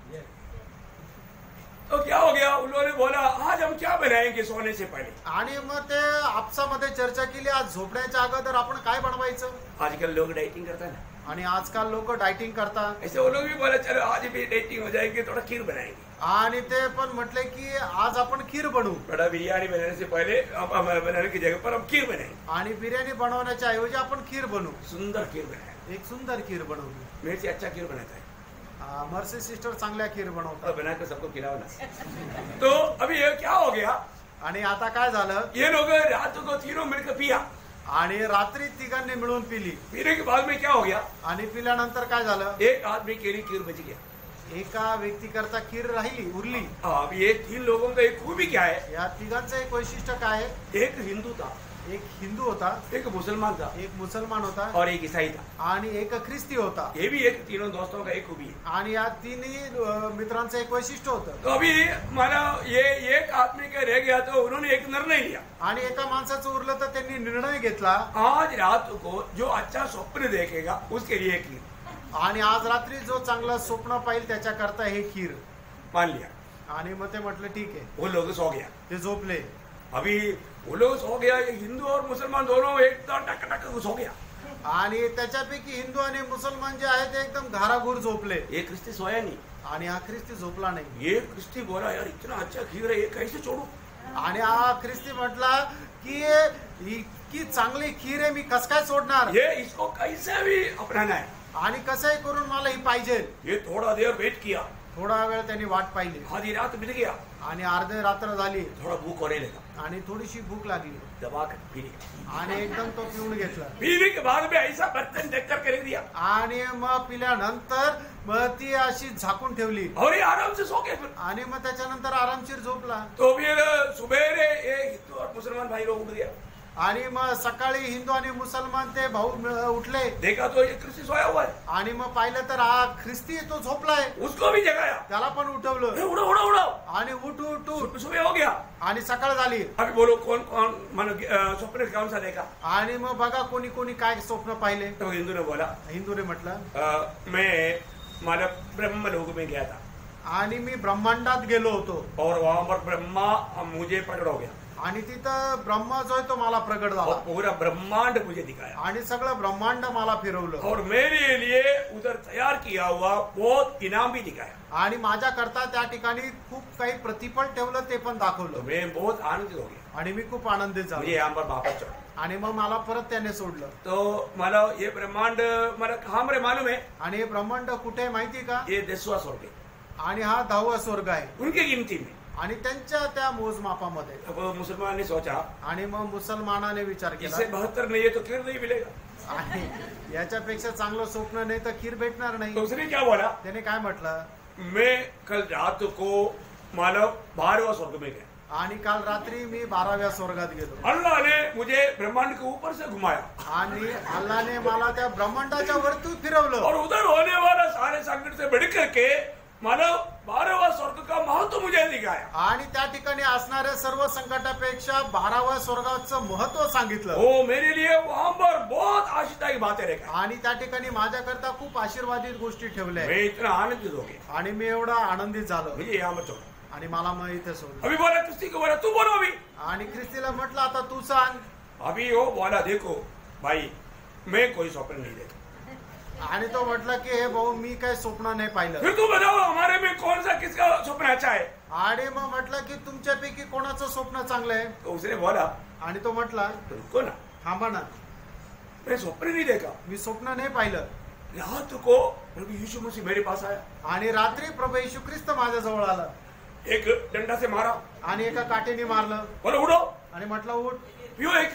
तो क्या हो गया, उन्होंने बोला आज हम क्या बनाएंगे सोने से पहले। आणि मग ते आपसामध्ये चर्चा केली आज झोपण्याच्या अगोदर आपण काय बनवायचं। आजकल लोग डाइटिंग करता है ना, आणि आजकाल लोक डायटिंग करतात। ऐसे वो लोग भी बोला चलो आज भी डाइटिंग हो जाएगी, थोड़ा खीर बनाएंगे। आणि ते पण म्हटले की आज आपण खीर बनवू। बड़ा बिरयानी बनाने से पहले अब हम बनाने की जगह पर हम खीर बनाएंगे। आणि बिर्याणी बनवण्याच्या ऐवजी आपण खीर बनवू। सुंदर खीर बनाए, एक सुंदर खीर बनवली। मेरे से अच्छा खीर बनाता है, अ, मर्सी सिस्टर चांगल्या खीर और बनवतात। बना कर सबको खिलाओ ना। तो अभी ये क्या हो गया, आणि आता काय झालं, ये लोग रात को तीनों मिलकर पिया, आणि रात्री तिघांनी मिळून पिली। पीने के बाद में क्या हो गया, आणि पिल्यानंतर काय झालं, एक आदमी के लिए खीर बच गया। एका व्यक्ती करता खीर राहिली उरली। अब ये तीन लोगों का एक खूबी क्या है, या तिघांचं एक वैशिष्ट्य काय आहे, एक हिंदू था, एक हिंदू होता, एक मुसलमान था, एक मुसलमान होता, और एक ईसाई था। आणि एक ख्रिस्ती होता। ये भी एक तीनों दोस्तों का एक खूबी है। आणि या तिन्ही अ, मित्रांचं एक वैशिष्ट्य होतं। तो अभी माना ये एक आदमी का रह गया, तो उन्होंने एक निर्णय लिया, आणि एका माणसाचं उरलं तर त्यांनी निर्णय घेतला, आज रात को जो अच्छा स्वप्न देखेगा उसके लिए खीर। आणि आज रात्री जो चांगला स्वप्न पाहिल त्याच्याकरता हे खीर। मान लिया, आणि मग ते म्हटलं ठीक आहे, वो लोग सो गया। ते झोपले। अभी वो लोग सो गया, ये हिंदू और मुसलमान दोनों एकदम टक टक सो गया। आणि त्याच्यापैकी हिंदू आणि मुसलमान जे आहेत ते एकदम घाराघूर झोपले। ये क्रिस्ती सोया नहीं, आणि हा ख्रिस्ती झोपला नाही। ये क्रिस्ती बोला यार इतना अच्छा खीर है, ये कैसे छोड़ू। आणि हा ख्रिस्ती म्हटला की इतकी चांगली खीर आहे, मी कस काय सोडणार, ये इसको कैसे भी अपनाना है। आणि कसंही करून मला ही पाहिजे। ये थोड़ा देर वेट किया, थोडा वेळ त्यांनी वाट पाहिली, आधी रात बीत गया, आणि अर्धे रात्र झाली, थोड़ा भूख होने लगा, आणि थोडीशी भूक लागली, दबा कर पी लिया। आणि एकदम तो पिऊन घेतला। पीने के बाद में ऐसा बर्तन देखकर कर दिया, आणि मग पिल्यानंतर मग ती अशी झाकून ठेवली, और ये आराम से सो गए फिर। आणि मग त्याच्यानंतर आरामशीर झोपला। तो फिर सुबेरे ये हिंदू और मुसलमान भाई लोग उठ गया, आणि मग सकाळी हिंदू आणि मुसलमान ते भाऊ अ, उठले, देखा तो ये क्रिस्ती सोया हुआ है, आणि मग पाहिलं तर हा ख्रिस्ती तो झोपलाय, उसको भी जगाया, त्याला पण उठवलं, ए, उड़ो उड़ो उड़ो, आणि उठ उठ उठ, सुबह हो गया। आणि सकाळ झाली। अभी बोलो कौन कौन मानो अ, स्वप्न कौन सा देखा। आणि मग बघा कोणी कोणी काय स्वप्न पाहिले। तो हिंदू ने बोला हिंदूने म्हटलं, अ, मैं माना ब्रह्म लोक में गया था, आणि मी ब्रह्मांडात गेलो होतो, और वहां पर ब्रह्मा मुझे प्रकट हो गया, आणि तिथं ब्रह्मा जो आहे तो मला प्रगट झाला, और पूरा ब्रह्मांड मुझे दिखाया, आणि सगळं ब्रह्मांड मला फिरवलं, और मेरे लिए उधर तैयार किया हुआ बहुत इनाम भी दिखाया। आणि माझ्याकरता त्या ठिकाणी खूप काही प्रतिफळ ठेवलं ते पण तो दाखवलं, मैं बहुत आनंदित हो गया, आणि मी खूप आनंदित मुझे झालो, यहाँ पर वापस छोड़ा। आणि मग मला परत त्याने सोडलं। तो मला ये ब्रह्मांड मला कहाँ मेरे मालूम है, आणि हे ब्रह्मांड कुठे आहे माहिती का, ये दसवा स्वर्ग है, आणि हा दहावा स्वर्ग आहे, उनकी गिनती में। आणि त्यांच्या त्या मोजमापामध्ये। अब मुसलमान ने सोचा आणि मग मुसलमानाने विचार केला, इससे बेहतर नहीं है तो खीर नहीं मिलेगा, आणि याच्यापेक्षा चांगलं स्वप्न नाही तर खीर भेटणार तो नाही। उसने क्या बोला, त्याने काय म्हटलं, मैं कल रात को मानव बारहवा स्वर्ग में गया, आणि काल रात्री मी बाराव्या स्वर्गात गेलो, अल्लाह ने मुझे ब्रह्मांड के ऊपर से घुमाया, आणि अल्लाने मला त्या ब्रह्मांडाच्या वरती फिरवलं, और उधर होने वाला सारे संकट से बढ़ करके मानव बारहवा स्वर्ग का महत्व मुझे दिखाया, आणि त्या ठिकाणी असणाऱ्या सर्व संकटापेक्षा बाराव्या स्वर्गाचं महत्व सांगितलं, वो मेरे लिए वहां पर बहुत आशीर्वाद की बातें रेखा, आणि त्या ठिकाणी माझ्याकरता खूप आशीर्वादित गोष्टी ठेवल्या, मैं इतना आनंदित हो गया, आणि मी एवढा आनंदित झालो, मुझे यहाँ पर छोड़ा। आणि मला मग इथे सोडलं, अभी बोला किसी को बोला तू बोलो अभी, आणि ख्रिस्तीला म्हटलं आता तू सांग, अभी वो बोला देखो भाई मैं कोई स्वप्न नहीं देखा, आणि तो म्हटलं की हे भाऊ मी काय स्वप्न नाही पाहिलं, फिर तू बताओ हमारे में कौन सा किसका स्वप्न अच्छा है। आणि मग म्हटलं की तुमच्यापैकी कोणाचं स्वप्न चांगलं आहे, तो उसने बोला आणि तो म्हटला रुको ना, थांबा ना, मैं स्वप्न नहीं देखा, मी स्वप्न नाही पाहिलं, रात को प्रभु यीशु मसीह मेरे पास आया, आणि रात्री प्रभू येशू ख्रिस्त माझ्या जवळ आला, एक डंडा से मारा, आणि एका काठीने मारलं, बोलो उठो आणि म्हटलं उठ, पियो एक,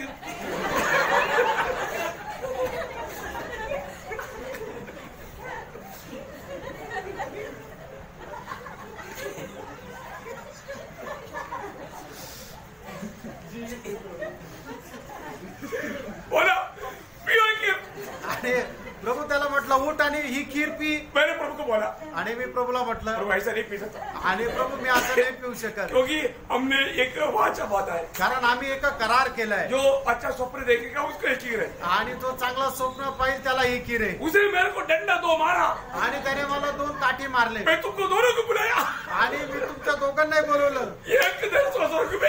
बोला पियो खीर। आणि प्रभू त्याला म्हटलं उठ आणि ही खीर पी। मैंने प्रभु को बोला आणि मी प्रभूला म्हटलं प्रभु ऐसा नहीं पी सकता, आणि प्रभू मी असं नाही पिऊ शकत, क्योंकि हमने एक वाचा बांधा है, कारण आम्ही एक करार केलाय, जो अच्छा स्वप्न देखेगा उसको एक खीर है। आणि तो चांगला स्वप्न पाहिजे त्याला ही खीर आहे। उसने मेरे को डंडा दो मारा, आणि त्याने मला दोन काठी मारले, मैं तुमको दोनों को बुलाया, आणि मी तुमच्या दोघांनाही बोलवलं। एक दस सौ रुपये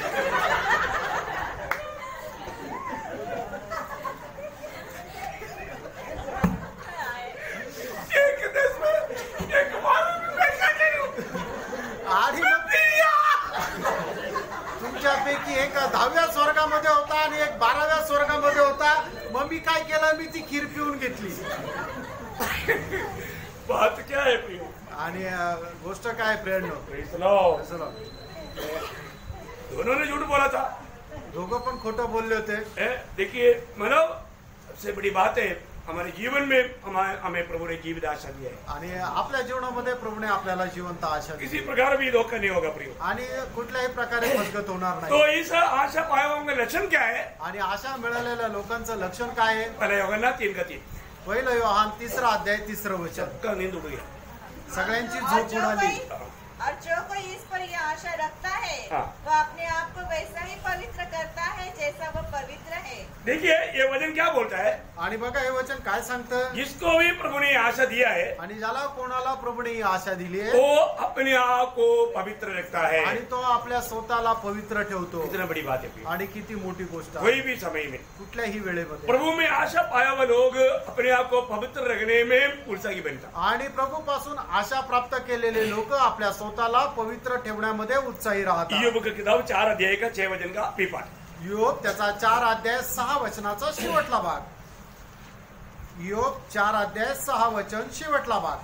एक दस में एक बारह रुपये का नहीं आणि मग तुमच्यापैकी एक दहाव्या स्वर्गामध्ये होता आणि एक बाराव्या स्वर्गामध्ये होता। मग मी काय केलं, मी ती खीर पिऊन घेतली। बात क्या है प्रियो? आणि अं, गोष्ट काय प्रेरणो, चलो दोनों ने झूठ बोला था, दोघं पण खोटं बोलले होते। ए, देखिए मतलब सबसे बड़ी बात है हमारे जीवन में हमारे हमें प्रभु ने जीवित आशा दी है, आणि आपल्या जीवनामध्ये प्रभूने आपल्याला जिवंत आशा दिली, किसी प्रकार भी धोखा नहीं होगा प्रियो। आणि कुठल्याही प्रकारे फसगत होणार तो नाही। इस आशा पाए हुए लक्षण क्या है? आणि आशा मिळालेल्या लोकांचं लक्षण काय आहे? पहला योगन्ना तीन का तीन, पहिलं योहान तिसरा अध्याय तिसरं वचन। का नींद उड़ गया। सगळ्यांची और झोप जो उडाली। कोई और जो कोई इस पर यह आशा रखता है हाँ। वह अपने आप को वैसा ही पवित्र करता है जैसा वह पवित्र है। देखिए ये वचन क्या बोलता है, आणि बघा हे वचन काय सांगतं, जिसको भी प्रभु ने आशा दिया है आणि ज्याला कोणाला प्रभूने ही आशा दिली आहे वो अपने आप को पवित्र रखता है। आणि तो आपल्या स्वतःला पवित्र ठेवतो। इतना बड़ी बात है प्रियो। आणि किती मोठी गोष्ट आहे, कोई भी समय में कुठल्याही वेळेमध्ये प्रभु में आशा पाया हुआ लोग अपने आप को पवित्र रखने में उत्साही बनता। आणि प्रभूपासून आशा प्राप्त केलेले लोक आपल्या स्वतःला पवित्र ठेवण्यामध्ये उत्साही राहतात। ईयोब की किताब चार अध्याय का छह वचन का भी पाठ। योग त्याचा चार अध्याय सहा वचनाचा शेवटला भाग। योग चार अध्याय सहा वचन शेवटला भाग।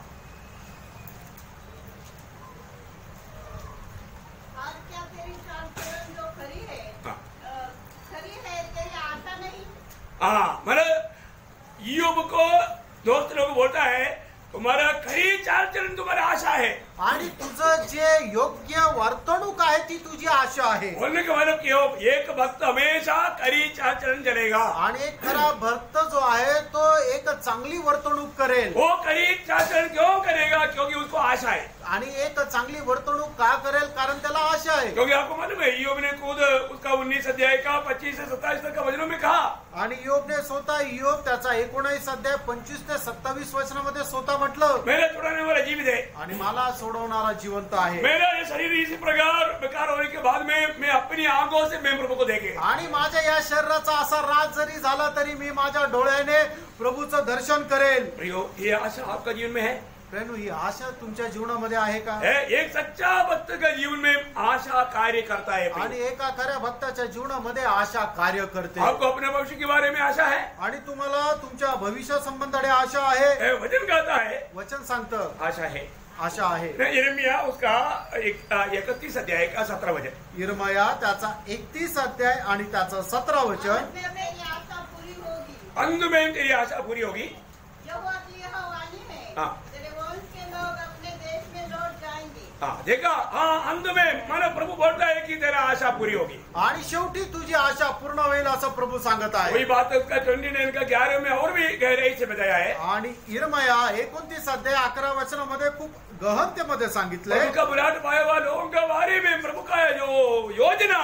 आज क्या तेरी चाल चलन जो खरी है हाँ। अ, खरी है, तेरी आशा नहीं। हाँ मतलब ईयोब को दोस्त लोग बोलता है तुम्हारा खरी चाल चलन तुम्हारी आशा है, आणि तुझं जे योग्य वर्तणूक आहे ती तुझी आशा आहे। बोलने के मतलब कि हो, एक भक्त हमेशा खरी चाल चलन चलेगा, आणि एक खरा भक्त जो आहे तो एक चांगली वर्तणूक करेल। वो खरी चाल चलन क्यों करेगा? क्योंकि उसको आशा है। आणि एक चांगली वर्तणूक का करेल? कारण त्याला आशा आहे। क्योंकि आपको मालूम है ईयोब ने खुद उसका उन्नीस अध्याय का पच्चीस से सत्ताईस तक का वचनों में कहा, आणि ईयोबने स्वतः ईयोब त्याचा एकोणीस अध्याय पंचवीस ते सत्तावीस वचनामध्ये स्वतः म्हटलं, मेरा छुड़ाने वाला जीवित है, आणि मला सोडवणारा जिवंत आहे। मेरा ये शरीर इसी प्रकार बेकार होने के बाद में मैं अपनी आंखों से मैं प्रभु को देखे, आणि माझ्या या शरीराचा असा राज जरी झाला तरी मी माझ्या डोळ्याने प्रभूचं दर्शन करेल। प्रियो ये आशा आपका जीवन में है? प्रेरणू, ही आशा तुमच्या जीवनामध्ये आहे का? है एक सच्चा भक्त का जीवन में आशा कार्य करता है प्रियो। आणि एका खऱ्या भक्ताच्या जीवनामध्ये आशा कार्य करते। आपको अपने भविष्य के बारे में आशा है? आणि तुम्हाला तुमच्या भविष्य संबंधाने आशा आहे। है, वचन कहता है वचन सांगतं आशा है। आशा आहे। यिर्मयाह उसका इकतीस अध्याय का सत्रह वचन, यिर्मया त्याचा एकतीस अध्याय आणि त्याचं सतरा वचन। अंत में मेरी आशा पूरी होगी। अंत में तेरी आशा पूरी होगी। यहोवा की यह वाणी है, हाँ। तेरे वंश के लोग अपने देश में लौट जाएंगे। हाँ देखा, हाँ अंत में मानो प्रभु बोलता है कि तेरा आशा पूरी होगी। आणि शेवटी तुझी आशा पूर्ण होईल असं प्रभू सांगत आहे। वही बात उसका ट्वेंटी नाइन का ग्यारह में और भी गहराई से बताया है। आणि यिर्मया एकोणतीस अध्याय अकरा वचनामध्ये खूप गहनतेमध्ये सांगितलंय। उनका बुलाट पाया हुआ लोगों के बारे में प्रभु का जो योजना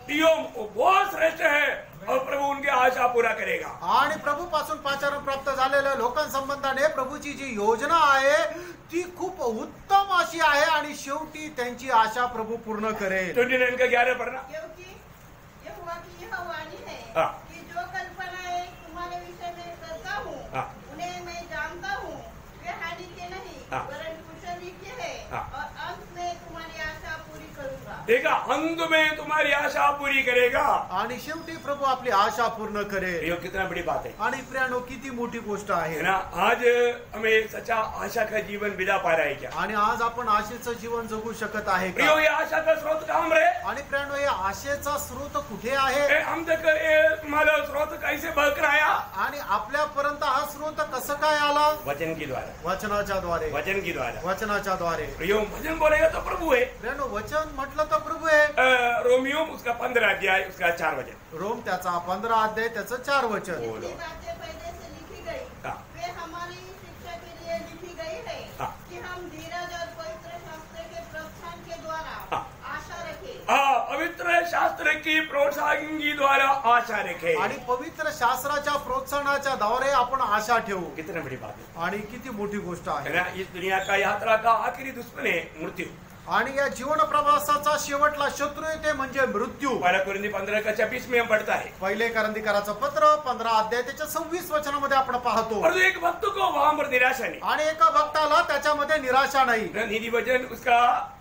बहुत श्रेष्ठ है और प्रभु उनकी आशा पूरा करेगा। आणि प्रभूपासून पाचारण प्राप्त झालेल्या लोकांसंबंधाने प्रभूची जी योजना आहे ती खूप उत्तम अशी आहे आणि शेवटी त्यांची आशा प्रभू पूर्ण करेल। ट्वेंटी नाइन का ग्यारह पढ़ना। क्योंकि यहोवा की यह वाणी है हाँ। कि जो कल्पनाएं तुम्हारे विषय में करता हूँ हाँ। उन्हें मैं जानता हूँ, वे हानि के नहीं हाँ। वरन कुशली के है, हाँ। और अंत में तुम्हारी आशा पूरी करूंगा। देखा, अंत में तुम्हारी आशा पूरी करेगा। आणि शेवटी प्रभू आपली आशा पूर्ण करेल। ये कितना बड़ी बात है आणि प्रियानो, किती मोठी गोष्ट आहे है ना। आज हमें सच्चा आशा का जीवन बिता पा रहा है क्या? आणि आज आपण आशेचं जीवन जगू शकत आहे प्रियो का? ये आशा का स्रोत काम रहे आणि प्रियानो, या आशेचा स्रोत कुठे आहे? ए, हम तक ये तुम्हारा स्रोत कैसे बहकर आया? आणि आपल्यापर्यंत हा स्रोत कसं काय आला? वचन की द्वारा, वचनाच्या द्वारे। वचन की द्वारा। वचनाच्या द्वारे। प्रियो वचन बोलेगा तो प्रभु है। प्रियानो, वचन म्हटलं तर प्रभू आहे. अ, रोमियो उसका पंद्रह अध्याय उसका चार वचन. रोम त्याचा पंधरा अध्याय त्याचं चार वचन. बोलो. ये बातें पहले से लिखी गई हाँ. वे हमारी शिक्षा के लिए लिखी गई है हाँ. कि हम धीरज और पवित्र शास्त्र के प्रोत्साहन के द्वारा हाँ. आशा रखें. हाँ, पवित्र शास्त्र की प्रोत्साहन द्वारा आशा रखे. आणि पवित्र शास्त्राच्या प्रोत्साहनाच्या द्वारे आपण आशा ठेवू. कितना बड़ी बात है. आणि किती मोठी गोष्ट है आहे. ना. इस दुनिया का यात्रा का आखिरी दुश्मन है मृत्यु. आणि या जीवन प्रवासाचा शेवटला शत्रू आहे ते म्हणजे मृत्यू. पहला कुरिन्थी पंद्रह का छब्बीस में हम पढ़ता है. पहिले करंदीकराचं पत्र पंधरा अध्याय त्याच्या सव्वीस वचनामध्ये आपण पाहतो. और एक भक्त को वहां पर निराशा नहीं. आणि एका भक्ताला त्याच्यामध्ये निराशा नाही. निधि वचन उसका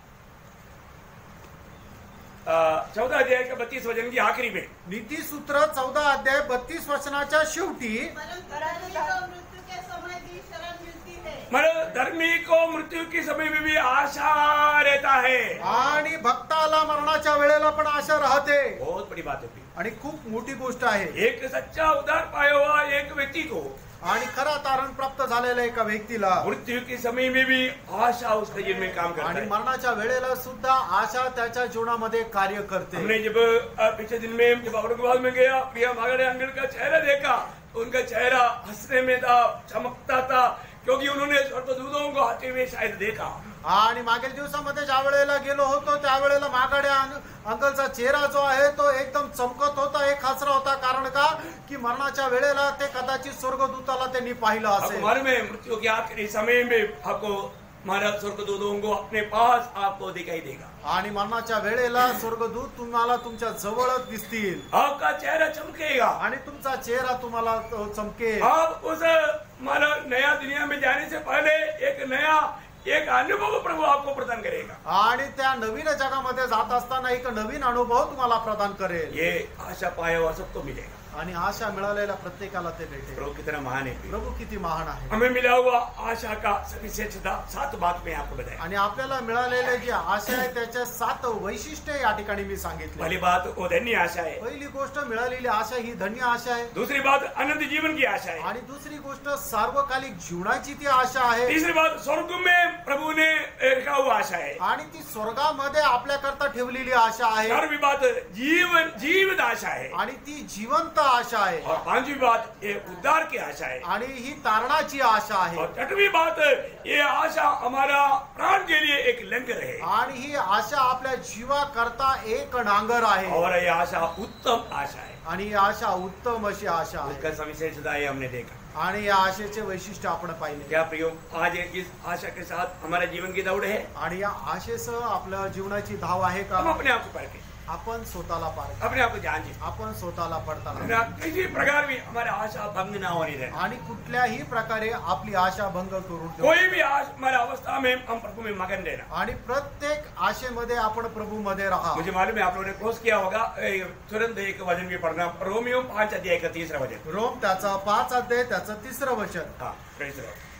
चौदह अध्याय का बत्तीस वचन की आखिरी में. नीती सूत्र चौदा अध्याय बत्तीस वचनाच्या शेवटी परंतु धर्मी को मृत्यु के समय भी शरण मिलती है. मतलब धर्मी को मृत्यु के समय में भी आशा रहता है. आणि भक्ताला मरणाच्या वेळेला पण आशा राहते. बहुत बड़ी बात होती. आणि खूप मोठी गोष्ट आहे. एक सच्चा उद्धार पाया हुआ एक व्यक्ति को आणि खरा तारण प्राप्त झालेल्या एका व्यक्तीला मृत्यु के समय में भी आशा उसके जीवन में काम करता आणि है. मरणाच्या वेळेला सुद्धा आशा त्याच्या जीवनामध्ये कार्य करते. हमने जब अ, पिछले दिन में जब औरंगाबाद में गया, प्रिया मागड़े अंकल का चेहरा देखा, उनका चेहरा हंसने में था, चमकता था, क्योंकि उन्होंने स्वर्गदूतों को आते हुए शायद देखा. आणि मागील दिवसामध्ये ज्या वेळेला गेलो होतो त्यावेळेला मागाड्या अंकलचा चेहरा जो आहे तो एकदम चमकत होता, एक हसरा होता. कारण का की मरणाच्या वेळेला ते कदाचित स्वर्गदूताला त्यांनी पाहिलं आपको असेल. मालूम है मृत्यु के आखिरी समय में आपको महाराज स्वर्गदूतों को अपने पास आपको दिखाई देगा. आणि मरणाच्या वेळेला स्वर्गदूत तुम्हाला तुमच्या जवळच दिसतील. आपका चेहरा चमकेगा. आणि तुमचा चेहरा तुम्हाला तो चमकेल. आप उस मानो नया दुनिया में जाने से पहले एक नया एक अनुभव प्रभु आपको प्रदान करेगा. आणि त्या नवीन जगामध्ये जात असताना एक नवीन अनुभव तुम्हाला प्रदान करेल. ये आशा पाया हुआ सबको मिलेगा. आणि आशा मिळालेल्या प्रत्येकाला ते भेटेल. प्रभु कितना महान है. प्रभू किती महान आहे. हमें मिला हुआ आशा का सविशेषता सात बात में आपको बताया. आणि आपल्याला मिळालेले जे आशा आहे त्याच्या सात वैशिष्ट्ये या ठिकाणी मी सांगितले. पहली बात वो धन्य आशा है. पहिली गोष्ट मिळालेली आशा ही धन्य आशा आहे. दूसरी बात अनंत जीवन की आशा है. आणि दुसरी गोष्ट सार्वकालिक जीवनाची ती आशा आहे. तीसरी बात स्वर्ग में प्रभु ने रखा हुआ आशा है. आणि ती स्वर्गामध्ये आपल्याकरता ठेवलेली आशा आहे. चारवी बात जीवन जीवित आशा है. आणि ती जिवंत आशा आहे. और पांचवी बात ये उद्धार की आशा है. आणि ही तारणाची आशा आहे. और छठवीं बात ये आशा हमारा प्राण के लिए एक लंगर है. आणि ही आशा आपल्या जीवा करता एक नांगर आहे. और ये आशा उत्तम आशा है. आणि ही आशा उत्तम अशी आशा आहे. उसका सविशेषता है हमने देखा. आणि या आशेचे वैशिष्ट्य आपण पाहिले. क्या प्रियो आज इस आशा के साथ हमारे जीवन की दौड़ है. आणि या आशेसह आपल्या जीवनाची धाव आहे हम का. अपने आप को परखें. आपण स्वतःला पार अपने आप को जांचें. आपण स्वतःला पडताना ना किसी प्रकार भी हमारी आशा भंग ना होने दें. आणि कुठल्याही प्रकारे आपली आशा भंग करून देऊ. कोई भी आज हमारी अवस्था में हम प्रभु में मगन रहना. आणि प्रत्येक आशेमध्ये आपण प्रभू मध्ये राहा. मुझे मालूम है आप लोगों ने क्रॉस किया होगा. ए, तुरंत एक वचन भी पढ़ना. रोमियो पांच अध्याय का तीसरा वचन. रोम त्याचा पाच अध्याय त्याचं तिसरं वचन. हाँ praise the Lord.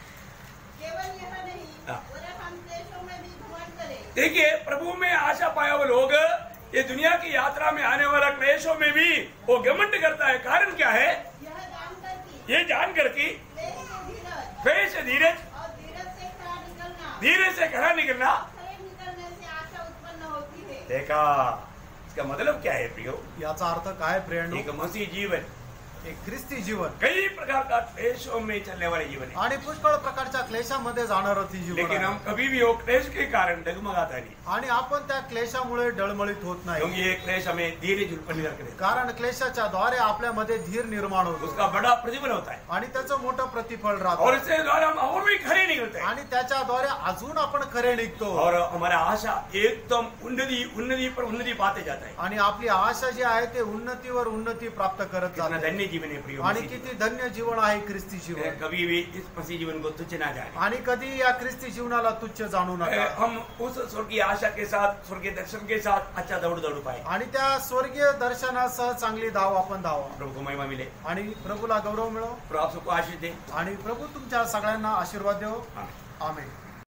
केवल यह नहीं हाँ. वरन हम देशों में भी घमंड करें. देखिए प्रभु में आशा पाया हुआ लोग ये दुनिया की यात्रा में आने वाला क्लेशों में भी वो घमंड करता है. कारण क्या है. यह जानकर कि ये जानकर कि प्रेम से धीरज प्रेम से धीरज, और धीरज से खरा निकलना, धीरे से खड़ा निकलना. खरे निकलने से आशा उत्पन्न होती है. देखा इसका मतलब क्या है प्रियो. याचा अर्थ काय प्रेरणा. एक मसीह जीवन एक ख्रिस्ती जीवन कई प्रकार का क्लेशों में चलने वाले जीवन है. आणि पुष्कळ प्रकारच्या क्लेशामध्ये जाणारं ती जीवन लेकिन आहे. हम कभी भी वो क्लेश के कारण डगमगाता नहीं. आणि आपण त्या क्लेशामुळे डळमळीत होत नाही. क्योंकि ये क्लेश हमें धीरे उत्पन्न करके देता कारण क्लेशाच्या द्वारे आपल्यामध्ये धीर निर्माण है. होतो. उसका बड़ा प्रतिफल होता है. आणि त्याचं मोठं प्रतिफळ और राहतं. इसके द्वारा हम और भी खरे निकलते हैं. आणि त्याच्याद्वारे अजून आपण खरे निघतो. और हमारा आशा एकदम उन्नति उन्नति पर उन्नति पाते जाता है. आणि आपली आशा जी आहे ते उन्नतीवर उन्नति प्राप्त करत कितना जाते. धन्य जीवन है प्रियो. आणि किती धन्य जीवन आहे ख्रिस्ती जीवन. कभी भी इस मसीह जीवन को तुच्छ ना जाए. आणि कधी या ख्रिस्ती जीवनाला तुच्छ जाणू नका. हम उस स्वर्गीय आशा के साथ स्वर्गीय दर्शन के साथ अच्छा दौड़ दौड़ पाए. आणि त्या स्वर्गीय दर्शनासह चांगली धाव आपण धावा. प्रभु को महिमा मिले. आणि प्रभूला गौरव मिळो. प्रभु आप सबको आशीष दे. आणि प्रभू तुमच्या सगळ्यांना आशीर्वाद देव. आमीन. आमेन.